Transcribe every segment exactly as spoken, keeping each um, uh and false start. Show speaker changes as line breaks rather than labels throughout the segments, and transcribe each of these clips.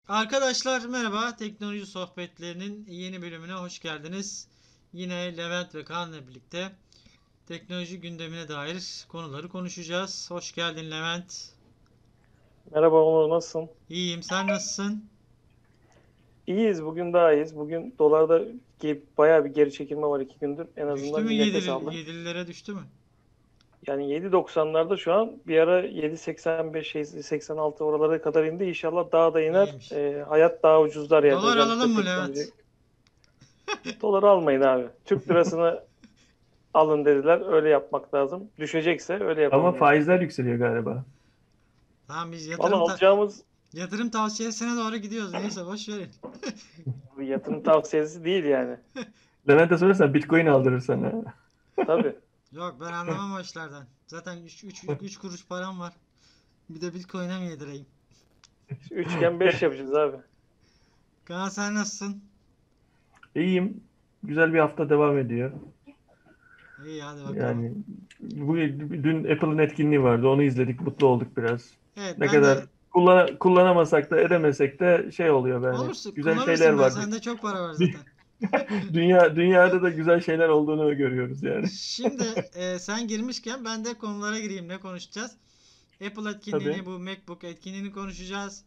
Arkadaşlar merhaba. Teknoloji sohbetlerinin yeni bölümüne hoş geldiniz. Yine Levent ve Kaan'la birlikte teknoloji gündemine dair konuları konuşacağız. Hoş geldin Levent.
Merhaba Onur, nasılsın?
İyiyim. Sen nasılsın?
İyiyiz, bugün daha iyiyiz. Bugün dolarda ge- bayağı bir geri çekilme var iki gündür. En
Düştü
azından
mü
bir nefes
yedi
aldık.
yedililere düştü mü?
Yani yedi doksanlarda şu an bir ara yedi seksen beş, yedi seksen altı oralara kadar indi. İnşallah daha da iner.
İyiymiş.
Ee, hayat daha ucuzlar yani
Dolar
özellikle
alalım mı
teknoloji.
Levent?
Dolar almayın abi. Türk lirasını alın dediler. Öyle yapmak lazım. Düşecekse öyle
Ama
yapalım yani.
faizler yükseliyor galiba.
Tamam biz
Valla
yatırım ta
alacağımız
yatırım tavsiyesine doğru gidiyoruz. Neyse boş verin.
bir yatırım tavsiyesi değil yani.
Levent'e sorarsan Bitcoin aldırır sana.
Tabii.
Yok ben anlamam o işlerden. Zaten üç kuruş param var. Bir de Bitcoin'e mi yedireyim?
Üçgen beş yapacağız abi.
Kaan sen nasılsın?
İyiyim. Güzel bir hafta devam ediyor.
İyi hadi bakalım.
Yani bu dün Apple'ın etkinliği vardı. Onu izledik. Mutlu olduk biraz.
Evet
Ne
ben
kadar
de
kullan kullanamasak da edemesek de şey oluyor yani.
olursun
Güzel şeyler
kullanırsın be
var.
sende çok para var zaten.
Dünya dünyada da güzel şeyler olduğunu görüyoruz yani.
Şimdi e, sen girmişken ben de konulara gireyim ne konuşacağız? Apple
Tabii.
etkinliğini bu MacBook etkinliğini konuşacağız.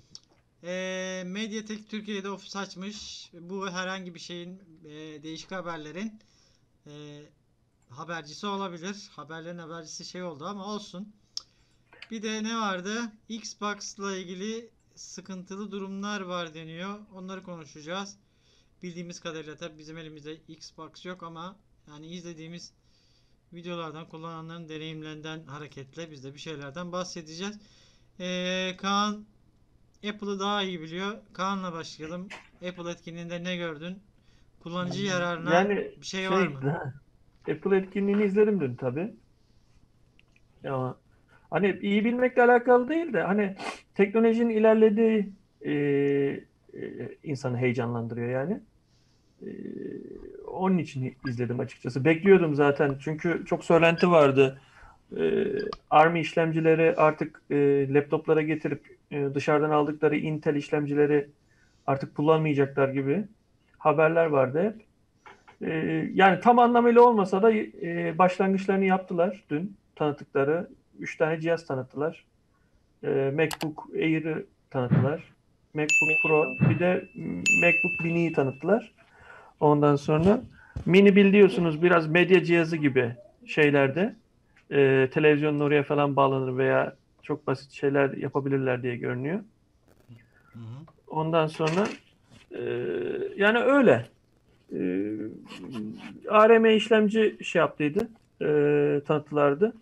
E, Mediatek Türkiye'de ofis açmış. Bu herhangi bir şeyin e, değişik haberlerin e, habercisi olabilir. Haberlerin habercisi şey oldu ama olsun. Bir de ne vardı? Xbox'la ilgili sıkıntılı durumlar var deniyor. Onları konuşacağız. Bildiğimiz kadarıyla tabii bizim elimizde Xbox yok ama yani izlediğimiz videolardan kullananların deneyimlerinden hareketle biz de bir şeylerden bahsedeceğiz. Ee, Kaan Apple'ı daha iyi biliyor. Kaan'la başlayalım. Apple etkinliğinde ne gördün? Kullanıcı yararına
Yani
bir şey var
şey
mı?
Apple etkinliğini izledim dün tabii. Ya hani iyi bilmekle alakalı değil de hani teknolojinin ilerlediği e, e, insanı heyecanlandırıyor yani. E, Onun için izledim açıkçası. Bekliyordum zaten çünkü çok söylenti vardı. E, Arm işlemcileri artık e, laptoplara getirip e, dışarıdan aldıkları Intel işlemcileri artık kullanmayacaklar gibi haberler vardı hep. E, Yani tam anlamıyla olmasa da e, başlangıçlarını yaptılar dün tanıttıkları. Üç tane cihaz tanıttılar. E, MacBook Air'ı tanıttılar. MacBook
Mini
Pro bir de MacBook Mini'yi tanıttılar. Ondan sonra Mini biliyorsunuz biraz medya cihazı gibi şeylerde e, televizyonun oraya falan bağlanır veya çok basit şeyler yapabilirler diye görünüyor.
Hı hı.
Ondan sonra e, yani öyle. E, A R M işlemci şey yaptıydı. E, tanıttılardı.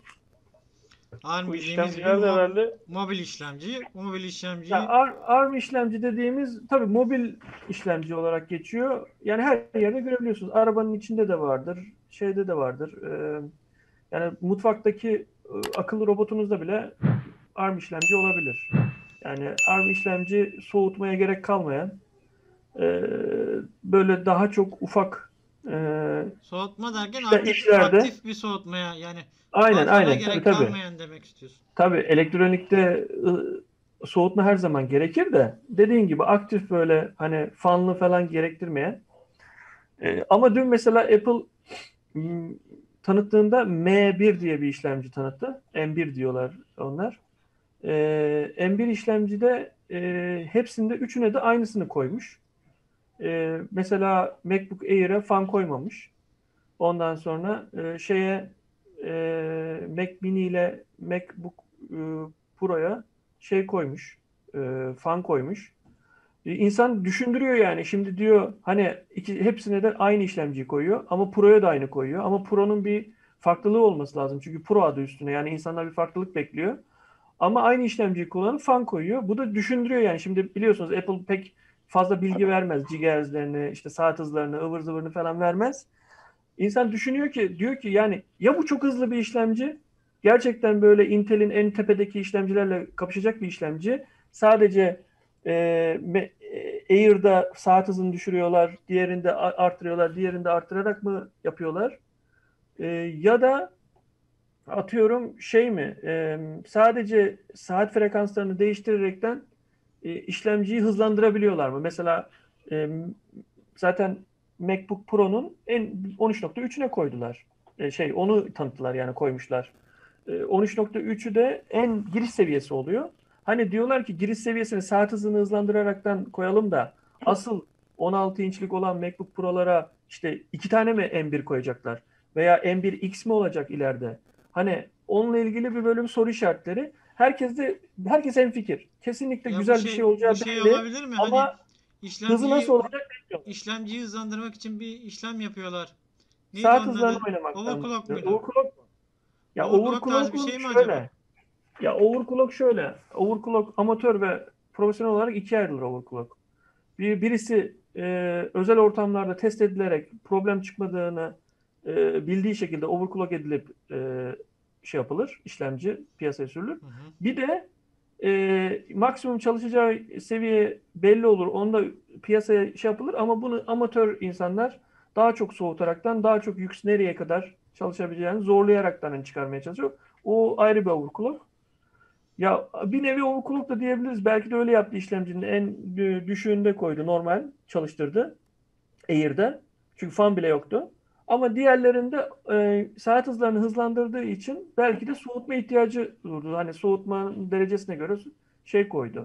ARM
Bu
bildiğimiz gibi
işlemciler de
mo-
herhalde
mobil işlemci. Mobil
Ya
işlemciyi
ARM, ARM işlemci dediğimiz tabii mobil işlemci olarak geçiyor. Yani her yerde görebiliyorsunuz. Arabanın içinde de vardır, şeyde de vardır. Ee, yani mutfaktaki e, akıllı robotunuzda bile ARM işlemci olabilir. Yani ARM işlemci soğutmaya gerek kalmayan, e, böyle daha çok ufak e,
soğutma derken
işle-
aktif
işlerde,
aktif bir soğutmaya yani
aynen
fazlara
aynen tabii
gerek
tabii.
kalmayan demek istiyorsun.
Tabii elektronikte ı, soğutma her zaman gerekir de dediğin gibi aktif böyle hani fanlı falan gerektirmeyen. E, ama dün mesela Apple m, tanıttığında M bir diye bir işlemci tanıttı. M bir diyorlar onlar. E, M bir işlemcide e, hepsinde üçüne de aynısını koymuş. E, mesela MacBook Air'e fan koymamış. Ondan sonra e, şeye e, Mac Mini ile MacBook e, Pro'ya şey koymuş. E, fan koymuş. E, İnsan düşündürüyor yani. Şimdi diyor hani iki, hepsine de aynı işlemciyi koyuyor ama Pro'ya da aynı koyuyor. Ama Pro'nun bir farklılığı olması lazım. Çünkü Pro adı üstüne. Yani insanlar bir farklılık bekliyor. Ama aynı işlemciyi kullanıp fan koyuyor. Bu da düşündürüyor yani. Şimdi biliyorsunuz Apple pek fazla bilgi vermez. Gigahertz'lerini, işte saat hızlarını, ıvır zıvırını falan vermez. İnsan düşünüyor ki diyor ki yani ya bu çok hızlı bir işlemci gerçekten böyle Intel'in en tepedeki işlemcilerle kapışacak bir işlemci sadece e, e, Air'da saat hızını düşürüyorlar, diğerinde arttırıyorlar, diğerinde arttırarak mı yapıyorlar? E, ya da atıyorum şey mi e, sadece saat frekanslarını değiştirerekten e, işlemciyi hızlandırabiliyorlar mı? Mesela e, zaten MacBook Pro'nun en on üç nokta üçüne koydular. E, şey onu tanıttılar yani koymuşlar. E, on üç nokta üçü de en giriş seviyesi oluyor. Hani diyorlar ki giriş seviyesini saat hızını hızlandıraraktan koyalım da asıl on altı inçlik olan MacBook Pro'lara işte iki tane mi M bir koyacaklar? Veya M bir X mi olacak ileride? Hani onunla ilgili bir bölüm soru işaretleri. Herkes de herkes hemfikir. Kesinlikle
Ya bu
güzel bir şey
şey bu
olacağı
şey
belli
olabilir mi? Hani
ama hızı
işlemciyi
nasıl olacak bilmiyorum.
işlemciyi hızlandırmak için bir işlem yapıyorlar. Neydi
Saat
onun
hızlarını
adı?
oynamaktan.
Overclock muydu?
Overclock mu? Ya
Overclock tarzı bir
overclock'un
şey mi acaba?
şöyle. Ya overclock şöyle. Overclock amatör ve profesyonel olarak ikiye ayrılır overclock. Bir, birisi e, özel ortamlarda test edilerek problem çıkmadığını e, bildiği şekilde overclock edilip e, şey yapılır, işlemci piyasaya sürülür.
Hı hı.
Bir de e, maksimum çalışacağı seviye belli olur. Onda piyasaya şey yapılır ama bunu amatör insanlar daha çok soğutaraktan daha çok yük nereye kadar çalışabileceğini zorlayaraktan çıkarmaya çalışıyor. O ayrı bir overclock. Ya bir nevi overclock da diyebiliriz. Belki de öyle yaptı işlemcinin en düşüğünde koydu. Normal çalıştırdı. Air'de. Çünkü fan bile yoktu. Ama diğerlerinde e, saat hızlarını hızlandırdığı için belki de soğutma ihtiyacı durdu. Hani soğutma derecesine göre şey koydu.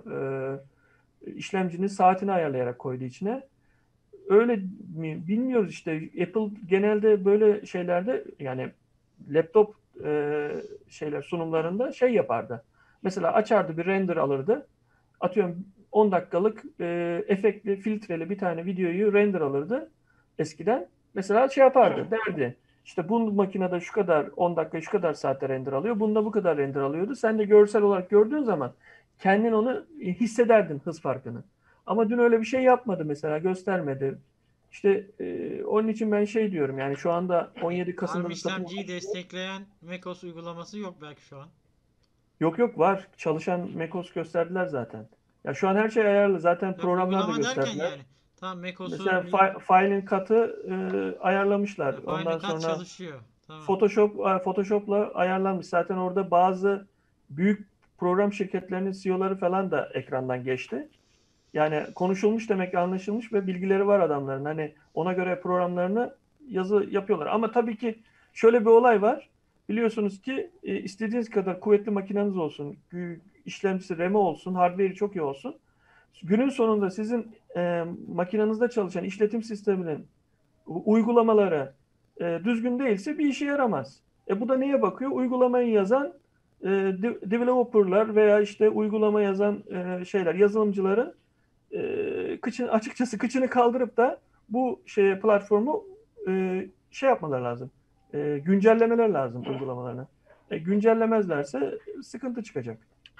E, işlemcinin saatini ayarlayarak koydu içine. Öyle mi bilmiyoruz işte. Apple genelde böyle şeylerde yani laptop e, şeyler sunumlarında şey yapardı. Mesela açardı bir render alırdı. Atıyorum on dakikalık e, efektli filtreli bir tane videoyu render alırdı eskiden. Mesela şey yapardı derdi. İşte bu makinede şu kadar on dakika şu kadar saatte render alıyor. Bunda bu kadar render alıyordu. Sen de görsel olarak gördüğün zaman kendin onu hissederdin hız farkını. Ama dün öyle bir şey yapmadı mesela göstermedi. İşte e, onun için ben şey diyorum yani şu anda on yedi
ARM
Kasım'da da satın
işlemciyi destekleyen macOS uygulaması yok belki şu an.
yok yok var. Çalışan macOS gösterdiler zaten. Ya şu an her şey ayarlı. Zaten
Yok
programlar da
uygulama derken
gösterdiler.
yani. Tamam macOS'u
Mesela fi- file'in katı e, ayarlamışlar.
Final
Ondan
Cut
sonra
çalışıyor. Tamam.
Photoshop e, Photoshop'la ayarlanmış. Zaten orada bazı büyük program şirketlerinin C E O'ları falan da ekrandan geçti. Yani konuşulmuş demek ki anlaşılmış ve bilgileri var adamların. Hani ona göre programlarını yazı yapıyorlar. Ama tabii ki şöyle bir olay var. Biliyorsunuz ki e, istediğiniz kadar kuvvetli makineniz olsun, gü- işlemcisi R A M'i olsun, hardware'i çok iyi olsun. Günün sonunda sizin e, makinenizde çalışan işletim sisteminin u- uygulamaları e, düzgün değilse bir işe yaramaz. E bu da neye bakıyor? Uygulamayı yazan e, de- developerlar veya işte uygulama yazan e, şeyler, yazılımcıların e, kıçını, açıkçası kıçını kaldırıp da bu şeye platformu e, şey yapmaları lazım. E, güncellemeler lazım uygulamalarını. E, güncellemezlerse sıkıntı çıkacak.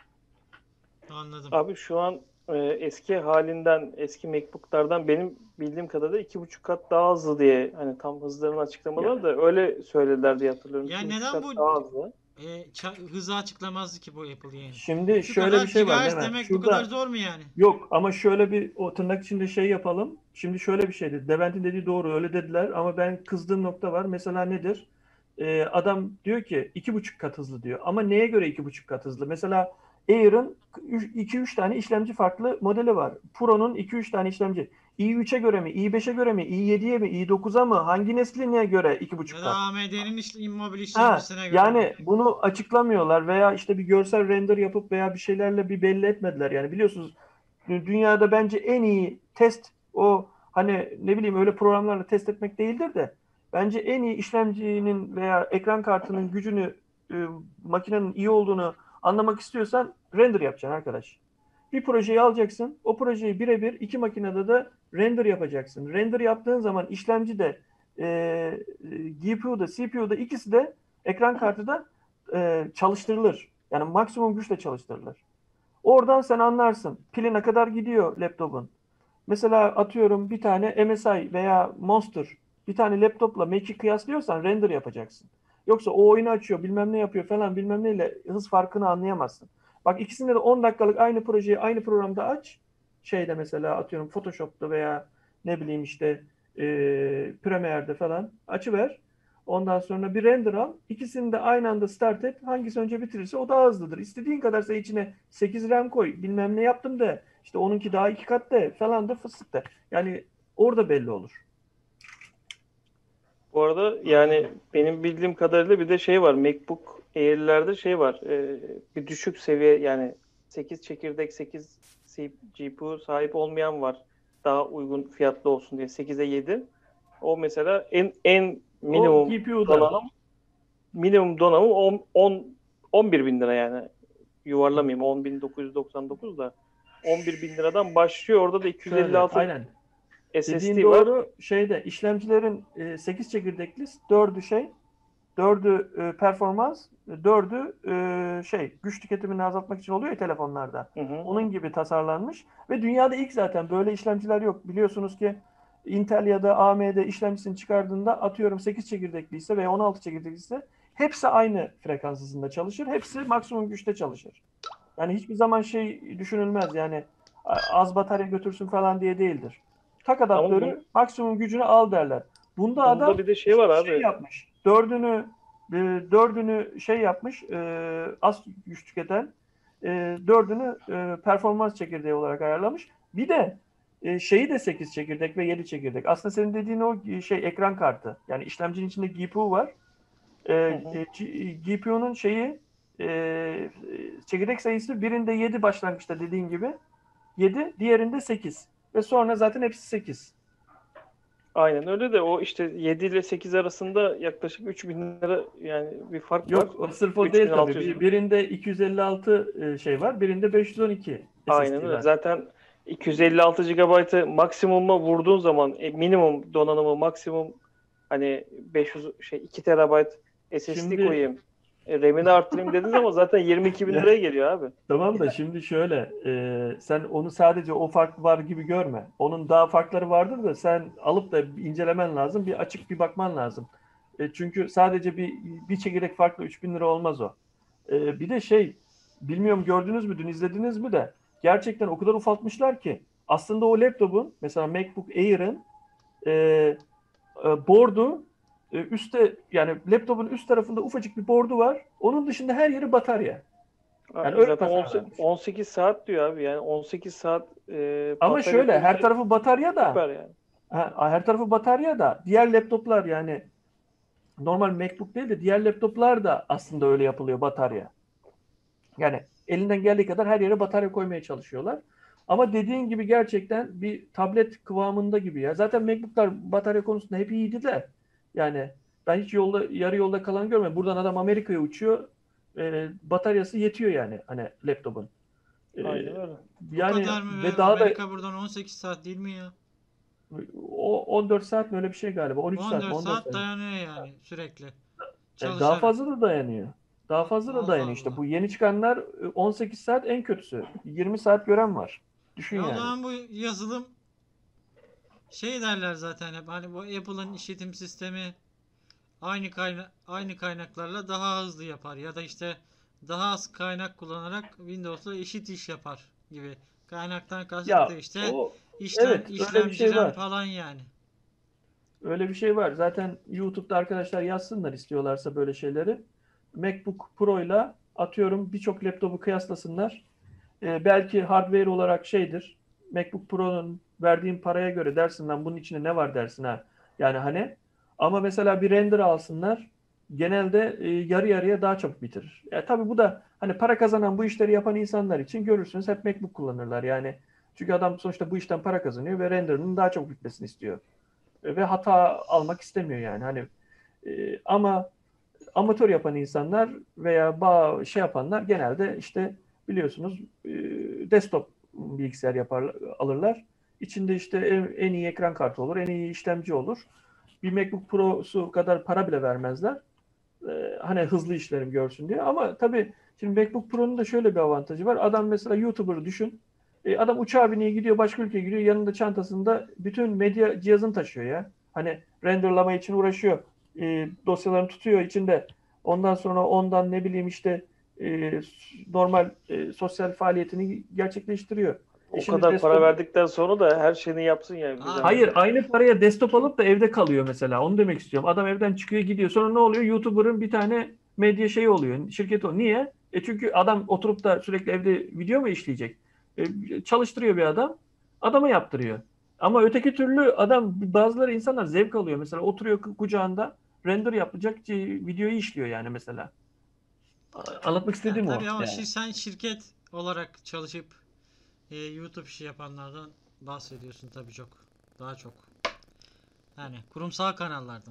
Anladım.
Abi şu an e, eski halinden, eski MacBook'lardan benim bildiğim kadarıyla iki buçuk kat daha hızlı diye hani tam hızlarını açıklamaları
Ya,
da öyle söylediler diye hatırlıyorum.
Ya
iki buçuk
neden
kat
bu
daha hızlı.
e, ça- hızı açıklamazdı ki bu Apple yani?
şimdi
Şu
şöyle
kadar
bir şey var
gigahertz
Levent.
demek bu kadar
Şurada
zor mu yani?
yok ama şöyle bir o tırnak içinde şey yapalım. Şimdi şöyle bir şeydi. Levent'in dediği doğru öyle dediler ama ben kızdığım nokta var. Mesela nedir? Ee, adam diyor ki iki buçuk kat hızlı diyor. Ama neye göre iki buçuk kat hızlı? Mesela Air'ın iki üç tane işlemci farklı modeli var. Pro'nun iki üç tane işlemci. i üçe göre mi, i beşe göre mi, i yediye mi, i dokuza mı? Hangi nesline göre iki buçuk
Ya da
kat?
A M D'nin iş, mobil
Ha,
işlemcisine göre mi?
yani bunu açıklamıyorlar veya işte bir görsel render yapıp veya bir şeylerle bir belli etmediler. Yani biliyorsunuz dü- dünyada bence en iyi test o hani ne bileyim öyle programlarla test etmek değildir de bence en iyi işlemcinin veya ekran kartının gücünü e, makinenin iyi olduğunu anlamak istiyorsan render yapacaksın arkadaş. Bir projeyi alacaksın. O projeyi birebir iki makinede de render yapacaksın. Render yaptığın zaman işlemci de e, G P U'da, C P U'da ikisi de ekran kartı da e, çalıştırılır. Yani maksimum güçle çalıştırılır. Oradan sen anlarsın. Pili ne kadar gidiyor laptopun. Mesela atıyorum bir tane M S I veya Monster bir tane laptopla Mac'i kıyaslıyorsan render yapacaksın. Yoksa o oyunu açıyor bilmem ne yapıyor falan bilmem neyle hız farkını anlayamazsın. Bak ikisinde de on dakikalık aynı projeyi aynı programda aç. Şeyde mesela atıyorum Photoshop'ta veya ne bileyim işte e, Premiere'de falan açıver. Ondan sonra bir render al. İkisini de aynı anda start et. Hangisi önce bitirirse o daha hızlıdır. İstediğin kadar sen içine sekiz RAM koy. Bilmem ne yaptım da İşte onunki daha iki kat da falan da fıstık da. Yani orada belli olur.
Bu arada yani benim bildiğim kadarıyla bir de şey var. MacBook Air'lerde şey var. e, bir düşük seviye yani sekiz çekirdek sekiz G P U sahip olmayan var. Daha uygun fiyatlı olsun diye sekize yedi. O mesela en en
O
minimum
G P U'da.
donanım minimum donanım on, on, on bir bin lira yani. Yuvarlamayayım on bin dokuz yüz doksan dokuz da on bir bin liradan başlıyor. Orada da
Şöyle,
iki yüz elli altı
aynen. Dediğin
S S D var.
doğru. Şeyde işlemcilerin e, sekiz çekirdekli, dördü şey, dördü e, performans, dördü e, şey güç tüketimini azaltmak için oluyor ya telefonlarda.
Hı hı.
Onun gibi tasarlanmış ve dünyada ilk zaten böyle işlemciler yok. Biliyorsunuz ki Intel ya da A M D işlemcisini çıkardığında atıyorum sekiz çekirdekliyse veya on altı çekirdekliyse hepsi aynı frekans hızında çalışır. Hepsi maksimum güçte çalışır. Yani hiçbir zaman şey düşünülmez yani az batarya götürsün falan diye değildir. Tak
Ama
adaptörü
bu,
maksimum gücünü al derler. Bunda adam
bunda bir de şey var
şey
abi.
yapmış. Dördünü e, dördünü şey yapmış. E, az güç tüketen e, dördünü e, performans çekirdeği olarak ayarlamış. Bir de e, şeyi de sekiz çekirdek ve yedi çekirdek. Aslında senin dediğin o şey ekran kartı. Yani işlemcinin içinde G P U var. E,
Hı
e,
hı.
G- GPU'nun şeyi e, çekirdek sayısı birinde yedi başlangıçta dediğin gibi. yedi, diğerinde sekiz. Ve sonra zaten hepsi sekiz.
Aynen öyle de o işte yedi ile sekiz arasında yaklaşık üç bin lira yani bir fark var.
Yok o sırf o değil tabii.
üç bin altı yüz
Bir, birinde iki yüz elli altı e, şey var. Birinde beş yüz on iki
Aynen
S S D
öyle.
var.
Zaten iki yüz elli altı gigabaytı maksimuma vurduğun zaman e, minimum donanımı maksimum hani beş yüz şey iki terabayt S S D
Şimdi
koyayım. E, RAM'ini arttırayım dediğin zaman zaten yirmi iki bin
ya,
liraya geliyor abi.
tamam da şimdi şöyle e, sen onu sadece o fark var gibi görme. Onun daha farkları vardır da sen alıp da incelemen lazım. Bir açık bir bakman lazım. E, çünkü sadece bir bir çekirdek farklı üç bin lira olmaz o. E, bir de şey bilmiyorum gördünüz mü dün izlediniz mi de gerçekten o kadar ufaltmışlar ki aslında o laptopun mesela MacBook Air'ın e, e, board'u e, üstte yani laptopun üst tarafında ufacık bir board'u var. Onun dışında her yeri batarya. Yani öyle
Zaten
tasarlanmış.
on sekiz saat diyor abi yani on sekiz saat e,
Ama
batarya
şöyle her
süresi
tarafı batarya da
süper yani.
ha, her tarafı batarya da diğer laptoplar yani normal MacBook değil de diğer laptoplar da aslında öyle yapılıyor batarya. Yani elinden geldiği kadar her yere batarya koymaya çalışıyorlar. Ama dediğin gibi gerçekten bir tablet kıvamında gibi ya. Zaten MacBook'lar batarya konusunda hep iyiydi de. Yani ben hiç yolda yarı yolda kalan görmedim. Buradan adam Amerika'ya uçuyor. E, bataryası yetiyor yani hani laptopun. E,
Aynen öyle.
O
yani
kadar mı be?
ve daha da
Amerika buradan on sekiz saat değil mi ya?
o on dört saat mi öyle bir şey galiba. on üç saat mi?
on dört
on dört
saat
saat.
dayanıyor yani sürekli.
E, daha
Çalışarak.
fazla da dayanıyor. Daha fazla da
Allah
dayanıyor işte.
Allah.
Bu yeni çıkanlar e, on sekiz saat en kötüsü. yirmi saat gören var. Düşün
E o
yani.
zaman bu yazılım şey derler zaten hep hani bu Apple'ın işletim sistemi aynı kaynak aynı kaynaklarla daha hızlı yapar ya da işte daha az kaynak kullanarak Windows'la eşit iş yapar gibi. Kaynaktan kasıt da
Ya
işte
o
işlem
evet öyle bir
işlemci
şey
RAM
var.
falan yani.
Öyle bir şey var. Zaten YouTube'da arkadaşlar yazsınlar istiyorlarsa böyle şeyleri. MacBook Pro ile atıyorum birçok laptopu kıyaslasınlar. E, belki hardware olarak şeydir. MacBook Pro'nun verdiğin paraya göre dersin lan bunun içinde ne var dersin ha. Yani hani ama mesela bir render alsınlar genelde e, yarı yarıya daha çabuk bitirir. Ya tabii bu da hani para kazanan bu işleri yapan insanlar için görürsünüz hep MacBook kullanırlar yani. Çünkü adam sonuçta bu işten para kazanıyor ve renderının daha çabuk bitmesini istiyor. E, ve hata almak istemiyor yani. Hani e, ama amatör yapan insanlar veya bağ şey yapanlar genelde işte biliyorsunuz e, desktop bilgisayar yapar alırlar. İçinde işte en, en iyi ekran kartı olur, en iyi işlemci olur. Bir MacBook Pro'su kadar para bile vermezler. E, hani hızlı işlerim görsün diye. Ama tabii şimdi MacBook Pro'nun da şöyle bir avantajı var. Adam mesela YouTuber'ı düşün. E, adam uçağa biniyor gidiyor başka ülkeye gidiyor. Yanında çantasında bütün medya cihazını taşıyor ya. Hani renderlama için uğraşıyor. E, dosyalarını tutuyor içinde. Ondan sonra ondan ne bileyim işte e, normal e, sosyal faaliyetini gerçekleştiriyor. E
O
şimdi
kadar para
desktop
verdikten sonra da her şeyini yapsın yani bir
Abi
hayır
zahmet.
aynı paraya desktop alıp da evde kalıyor mesela. Onu demek istiyorum. Adam evden çıkıyor gidiyor. Sonra ne oluyor? YouTuber'ın bir tane medya şeyi oluyor. Şirketi o. Niye? E çünkü adam oturup da sürekli evde video mu işleyecek? E, çalıştırıyor bir adam. Adama yaptırıyor. Ama öteki türlü adam, bazıları insanlar zevk alıyor. Mesela oturuyor ku- kucağında render yapacak e, videoyu işliyor yani mesela. A- Anlatmak
Ya
istediğim o
tabii ama
yani.
şi- sen şirket olarak çalışıp e, YouTube işi yapanlardan bahsediyorsun tabii çok. Daha çok. Yani kurumsal kanallardan.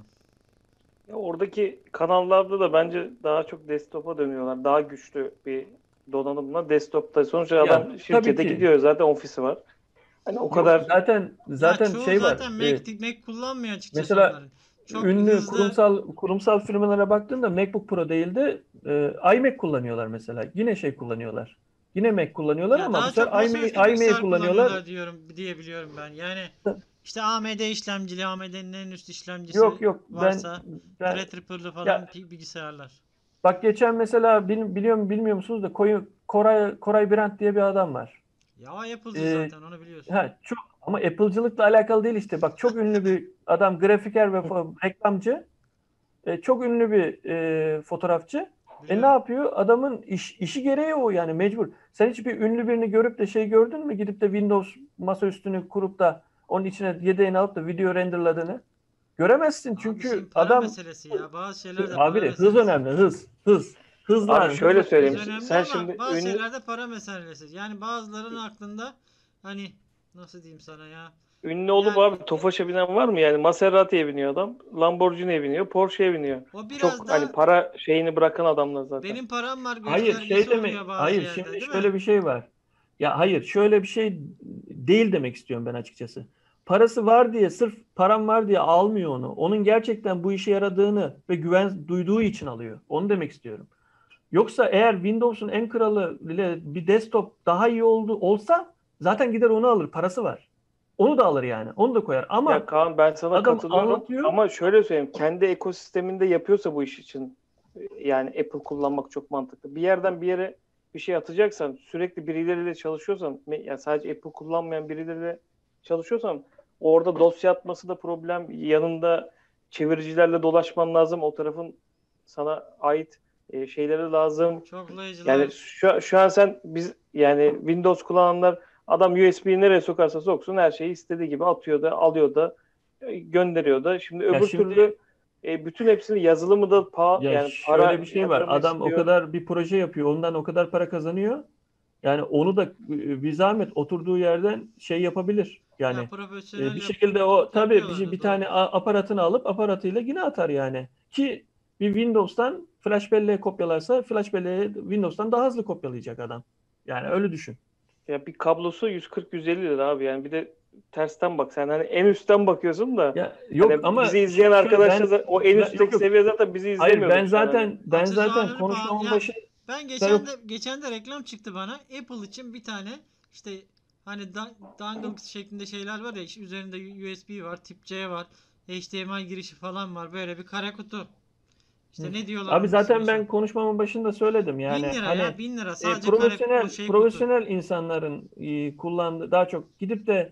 Ya oradaki kanallarda da bence daha çok desktop'a dönüyorlar. Daha güçlü bir donanımla desktop'ta. Sonuçta
Ya
adam
tabii
şirkete
ki.
gidiyor, zaten ofisi var. Hani o
Yok,
kadar
zaten
Ya
zaten
çoğu
şey var.
zaten
E,
Mac, Mac kullanmıyor açıkçası
mesela
onların. Çok
ünlü
hızlı.
kurumsal kurumsal firmalara baktığında MacBook Pro değil de e, iMac kullanıyorlar mesela. Yine şey kullanıyorlar. Yine Mac kullanıyorlar
Ya
ama bu
daha çok
sefer iMac,
masaüstü
iMac
bilgisayar
kullanıyorlar.
kullanıyorlar diyorum diye biliyorum ben. Yani işte A M D işlemcili, A M D'nin en üst
Yok
işlemcisi
yok, ben
varsa
ben
Threadripper'lı falan
ya
pi- bilgisayarlar.
bak, geçen mesela bil- biliyor mu bilmiyor musunuz da Koy- Koray Koray Brent diye bir adam var.
Ya Apple'cı
Ee,
zaten onu biliyorsun.
ha, çok ama Apple'cılıkla alakalı değil işte. Bak, çok ünlü bir adam, grafiker ve fo- reklamcı. E, çok ünlü bir e, fotoğrafçı. E ne
Biliyorum.
yapıyor? Adamın iş, işi gereği o yani, mecbur. Sen hiç bir ünlü birini görüp de şey gördün mü? Gidip de Windows masaüstünü kurup da onun içine yedeğini alıp da video renderladığını göremezsin.
Abi şimdi
Çünkü
para
abi
meselesi ya. Bazı şeyler de para
abi hız
meselesi.
önemli, hız hız
abi
hızla hız
şöyle
Hız
söyleyeyim.
önemli.
önemli
Sen
ama
şimdi
bazı
ünlü
şeyler de para meselesi. Yani bazılarının aklında hani nasıl diyeyim sana ya.
ünlü olup
Yani
abi Tofaş'a binen var mı yani? Maserati'ye biniyor adam. Lamborghini'ye biniyor. Porsche'ye biniyor.
o biraz
Çok hani
da
para şeyini bırakan adamlar zaten.
benim param var
Hayır şey
göstergesi
demek,
oluyor bazı
hayır,
yerde,
şimdi
değil mi?
şöyle bir şey var. Ya hayır, şöyle bir şey değil demek istiyorum ben açıkçası. Parası var diye, sırf param var diye almıyor onu. Onun gerçekten bu işe yaradığını ve güven duyduğu için alıyor. Onu demek istiyorum. Yoksa eğer Windows'un en kralı ile bir desktop daha iyi oldu olsa zaten gider onu alır. Parası var. Onu da alır yani. Onu da koyar.
Ya
Ama
Kaan, ben sana
adam
katılıyorum
anlatıyor.
ama şöyle söyleyeyim. Kendi ekosisteminde yapıyorsa bu iş için yani Apple kullanmak çok mantıklı. Bir yerden bir yere bir şey atacaksan, sürekli birileriyle çalışıyorsan, yani sadece Apple kullanmayan birileriyle çalışıyorsan orada dosya atması da problem. Yanında çeviricilerle dolaşman lazım. O tarafın sana ait e, şeyleri lazım. Yani
Çoklayıcılar.
şu, şu an sen biz yani Windows kullananlar, adam U S B'yi nereye sokarsa soksun her şeyi istediği gibi atıyor da alıyor da e, gönderiyor da. Şimdi
Ya
öbür
şimdi
türlü e, bütün hepsini yazılımı da pa
ya
yani
şöyle
para
bir şey var.
yatırımı
Adam o
istiyor.
kadar bir proje yapıyor. Ondan o kadar para kazanıyor. Yani onu da e, bir zahmet oturduğu yerden şey yapabilir.
Ya
Yani e,
profesyonel
bir
yap
şekilde o tabii bir,
yapıyorlar
şey-
da
bir
doğru.
tane a- aparatını alıp aparatıyla yine atar yani. Ki bir Windows'tan flash belleğe kopyalarsa flash belleğe Windows'tan daha hızlı kopyalayacak adam. Yani öyle düşün.
Ya bir kablosu yüz kırk yüz elli lira abi, yani bir de tersten bak, sen hani en üstten bakıyorsun da
Ya yok
hani
ama
bizi izleyen
ş- şöyle
arkadaşlar
ben,
da o en
ben yok
üstteki
yok.
seviye zaten bizi
Hayır, ben
izlemiyordur şu an hani.
zaten ben zaten
Aksesuarları pahalı.
konuşmamın
Ya
başı
ben
ben
geçen de geçen de reklam çıktı bana. Apple için bir tane işte hani da- dongle şeklinde şeyler var ya, işte üzerinde U S B var, tip C var, H D M I girişi falan var. Böyle bir kara kutu. İşte ne diyorlar
Abi
onun ismini
zaten
şu an.
ben konuşmamın başında söyledim
Bin
yani,
lira ya,
hani
bin lira
e,
sadece kare o
profesyonel
şey kutu.
profesyonel insanların e, kullandığı, daha çok gidip de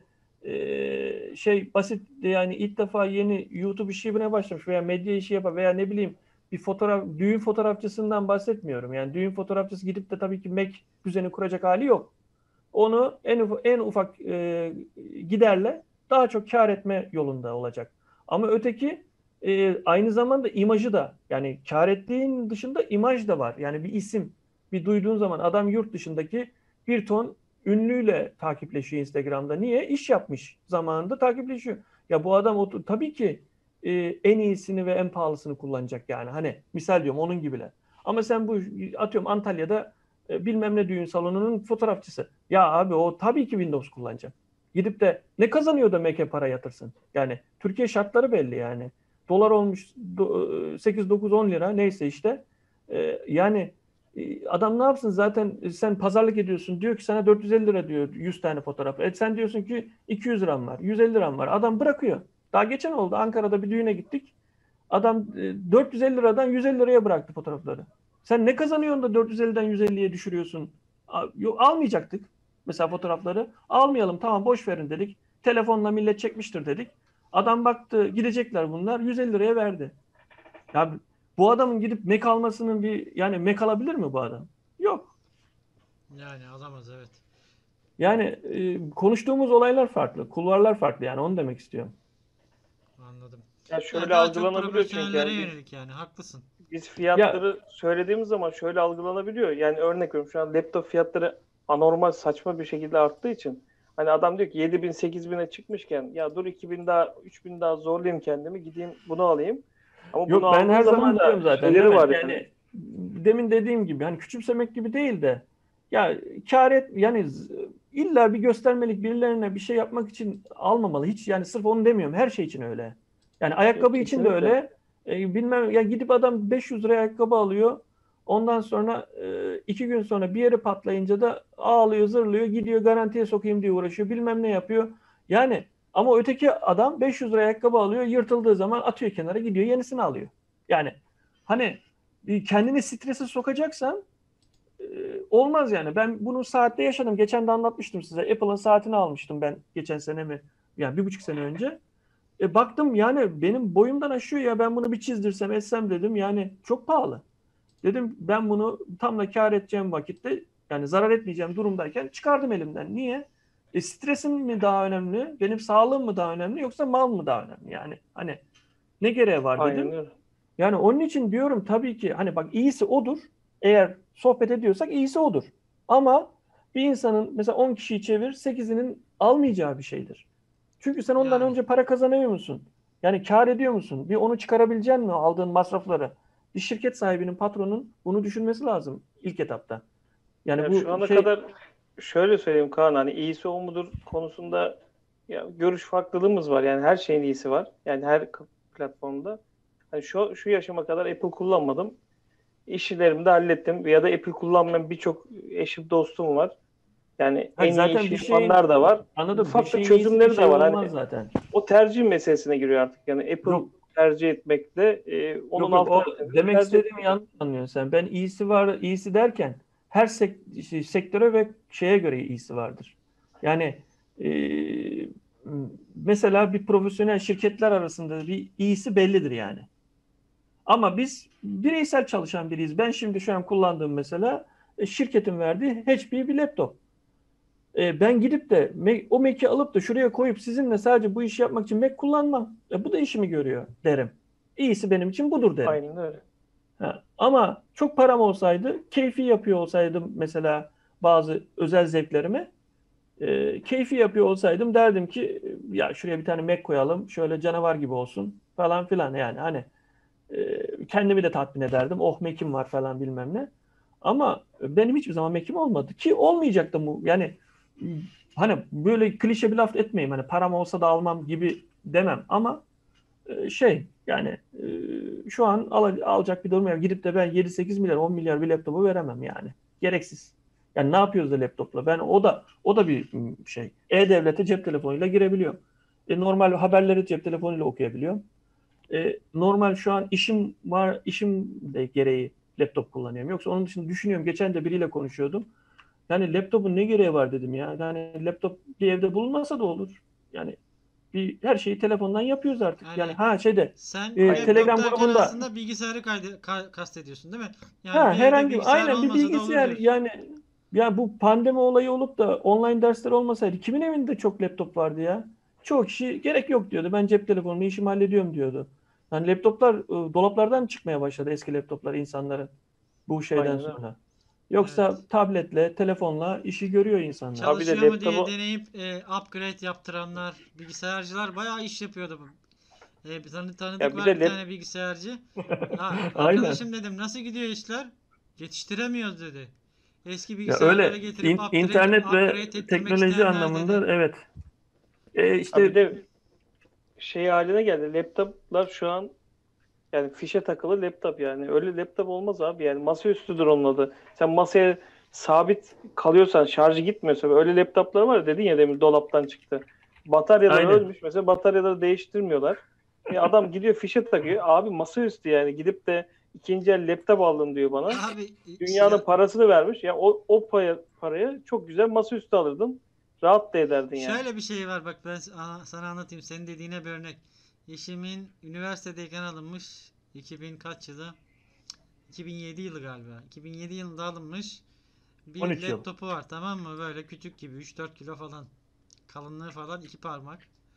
e, şey basit yani, ilk defa yeni YouTube işi yapmaya başlamış veya medya işi yapar veya ne bileyim bir fotoğraf düğün fotoğrafçısından bahsetmiyorum. Yani düğün fotoğrafçısı gidip de tabii ki Mac düzeni kuracak hali yok. Onu en ufak, en ufak e, giderle daha çok kar etme yolunda olacak. Ama öteki e, aynı zamanda imajı da, yani kar ettiğin dışında imaj da var. Yani bir isim, bir duyduğun zaman adam yurt dışındaki bir ton ünlüyle takipleşiyor Instagram'da. Niye? İş yapmış zamanında takipleşiyor. Ya bu adam o, tabii ki e, en iyisini ve en pahalısını kullanacak yani. Hani misal diyorum, onun gibiler. Ama sen bu, atıyorum Antalya'da e, bilmem ne düğün salonunun fotoğrafçısı. Ya abi o tabii ki Windows kullanacak. Gidip de ne kazanıyor da Mac'e para yatırsın? Yani Türkiye şartları belli yani. Dolar olmuş sekiz dokuz on lira neyse işte. E, yani e, adam ne yapsın zaten, e, sen pazarlık ediyorsun. Diyor ki sana dört yüz elli lira diyor yüz tane fotoğraf. E sen diyorsun ki iki yüz liram var, yüz elli liram var. Adam bırakıyor. Daha geçen oldu, Ankara'da bir düğüne gittik. Adam e, dört yüz elli liradan yüz elli liraya bıraktı fotoğrafları. Sen ne kazanıyorsun da dört yüz elliden yüz elliye düşürüyorsun? Yok, almayacaktık mesela fotoğrafları. Almayalım, tamam, boş verin dedik. Telefonla millet çekmiştir dedik. Adam baktı gidecekler bunlar, yüz elli liraya verdi. Ya bu adamın gidip Mac almasının bir, yani Mac alabilir mi bu adam? Yok.
Yani alamaz, evet.
Yani e, konuştuğumuz olaylar farklı, kulvarlar farklı yani onu demek istiyorum.
Anladım.
Ya
Ya
şöyle
daha çok
algılanabiliyor çünkü
profesyonellere
yani biz
yönelik yani haklısın.
biz
Ya
fiyatları söylediğimiz zaman şöyle algılanabiliyor. Yani örnek veriyorum şu an laptop fiyatları anormal saçma bir şekilde arttığı için hani adam diyor ki yedi bin sekiz bine çıkmışken ya dur iki bin daha üç bin daha zorlayayım kendimi gideyim bunu alayım. Ama bunu
yok ben
aldığı
her
zaman
zaman
da
diyorum zaten değil
şeyleri
mi?
var yani.
Yani demin dediğim gibi hani küçümsemek gibi değil de ya kar et yani z- illa bir göstermelik birilerine bir şey yapmak için almamalı. Hiç yani sırf onu demiyorum. Her şey için öyle. Yani
Yok
ayakkabı için de
kesinlikle.
öyle. E, bilmem ya gidip adam beş yüz liraya ayakkabı alıyor. Ondan sonra e, iki gün sonra bir yeri patlayınca da ağlıyor, zırlıyor, gidiyor garantiye sokayım diye uğraşıyor. Bilmem ne yapıyor. Yani ama öteki adam beş yüz liraya ayakkabı alıyor, yırtıldığı zaman atıyor kenara, gidiyor yenisini alıyor. Yani hani e, kendini strese sokacaksan e, olmaz yani. Ben bunu saatte yaşadım. Geçen de anlatmıştım size. Apple'ın saatini almıştım ben geçen sene mi? Yani bir buçuk sene önce. E baktım yani benim boyumdan aşıyor ya ben bunu bir çizdirsem etsem dedim yani çok pahalı. Dedim ben bunu tam da kar edeceğim vakitte yani zarar etmeyeceğim durumdayken çıkardım elimden. Niye? E, stresim mi daha önemli? Benim sağlığım mı daha önemli? Yoksa mal mı daha önemli? Yani hani ne gereği var
Aynen
dedim.
öyle.
Yani onun için diyorum tabii ki hani bak iyisi odur. Eğer sohbet ediyorsak iyisi odur. Ama bir insanın mesela on kişiyi çevir sekizinin almayacağı bir şeydir. Çünkü sen ondan
Yani
önce para kazanıyor musun? Yani kar ediyor musun? Bir onu çıkarabilecek mi aldığın masrafları? Bir şirket sahibinin, patronun bunu düşünmesi lazım ilk etapta. Yani
Ya şu
bu
ana
şey
kadar şöyle söyleyeyim Kaan hani iyisi o mudur konusunda ya görüş farklılığımız var. Yani her şeyin iyisi var. Yani her k- platformda. Hani şu şu yaşıma kadar Apple kullanmadım. İşlerimi de hallettim. Ya da Apple kullanmayan birçok eşim dostum var. Yani
ha
en iyi
zaten
işi
bir şeyin
yapanlar da var.
anladım bir
Farklı
şeyin iyisi bir
çözümleri de
şey
var. Hani
olmaz zaten.
o tercih meselesine giriyor artık. Yani Apple
Yok
tercih etmekle e, onun
yok yok o
alternatifini
demek
tercih
istediğimi
etmek.
yanlış anlıyorsun sen. Ben iyisi var iyisi derken her sek- şey, sektöre ve şeye göre iyisi vardır. Yani e, mesela bir profesyonel şirketler arasında bir iyisi bellidir yani. Ama biz bireysel çalışan biriyiz. Ben şimdi şu an kullandığım mesela e, şirketin verdiği H P bir laptop. E, ben gidip de Mac- o Mac'i alıp da şuraya koyup sizinle sadece bu işi yapmak için Mac kullanmam. E, bu da işimi görüyor derim. İyisi benim için budur derim.
Aynen öyle.
Ha, ama çok param olsaydı, keyfi yapıyor olsaydım mesela bazı özel zevklerimi, e, keyfi yapıyor olsaydım derdim ki ya şuraya bir tane Mac koyalım, şöyle canavar gibi olsun falan filan yani hani e, kendimi de tatmin ederdim. Oh Mac'im var falan bilmem ne. Ama benim hiçbir zaman Mac'im olmadı ki olmayacak da bu. Yani hani böyle klişe bir laf etmeyeyim. Hani param olsa da almam gibi demem ama e, şey yani e, şu an al, alacak bir durum yok. Gidip de ben yedi sekiz milyar on milyar bir laptopu veremem yani. Gereksiz. Yani ne yapıyoruz da laptopla? Ben o da o da bir m, şey. E-Devlet'e cep telefonuyla girebiliyorum. E, normal haberleri cep telefonuyla okuyabiliyorum. E, normal şu an işim var, işim de gereği laptop kullanıyorum. Yoksa onun dışında düşünüyorum. Geçen de biriyle konuşuyordum. Yani laptopun ne gereği var dedim ya. Yani laptop bir evde bulunmasa da olur. Yani bir her şeyi telefondan yapıyoruz artık. Yani
yani
ha şeyde
sen
e,
Aynen
laptop
öyle.
Telegram
derken
grubunda
aslında bilgisayarı kaydı, ka- kastediyorsun değil mi? Yani
ha
bir evde
herhangi
bilgisayar
aynen bir
olmasa da olur
bilgisayar
diyorsun.
yani ya bu pandemi olayı olup da online dersler olmasaydı kimin evinde çok laptop vardı ya? Çoğu kişi gerek yok diyordu. Ben cep telefonumla işimi hallediyorum diyordu. Yani laptoplar e, dolaplardan çıkmaya başladı eski laptoplar insanların bu şeyden
Aynen öyle.
sonra. Yoksa
Evet.
tabletle, telefonla işi görüyor insanlar.
Abi de
Çalışıyor mu diye
laptopu
deneyip e, upgrade yaptıranlar, bilgisayarcılar bayağı iş yapıyordu. E, bir tanı tanıdık
ya bir
var
de
bir
lap
tane bilgisayarcı. Ya
Aynen.
arkadaşım dedim nasıl gidiyor işler? Yetiştiremiyoruz dedi. Eski
Ya
bilgisayarları
öyle
getirip
in-
upgrade,
internet ve
upgrade ettirmek
teknoloji
isteyenler dedi.
anlamında evet. E
abi bir
işte
de şey haline geldi. Laptoplar şu an yani fişe takılı laptop yani. Öyle laptop olmaz abi. Yani masaüstüdür onun adı. Sen masaya sabit kalıyorsan, şarjı gitmiyorsa öyle laptoplar var ya dedin ya demin dolaptan çıktı. Bataryaları
aynen.
ölmüş. Mesela bataryaları değiştirmiyorlar. E adam gidiyor fişe takıyor. Abi masaüstü yani gidip de ikinci el laptop aldım diyor bana.
Abi
Dünyanın
ya,
parasını vermiş. Ya o, o paya, paraya çok güzel masaüstü alırdın. Rahat da ederdin yani.
şöyle bir şey var bak ben sana sana anlatayım. Senin dediğine bir örnek. Eşimin üniversitedeyken alınmış iki bin kaç yılı? iki bin yedi yılı galiba. iki bin yedi yılında alınmış. Bir
on üç yıl.
laptopu var, tamam mı? Böyle küçük gibi üç dört kilo falan. Kalınlığı falan iki parmak.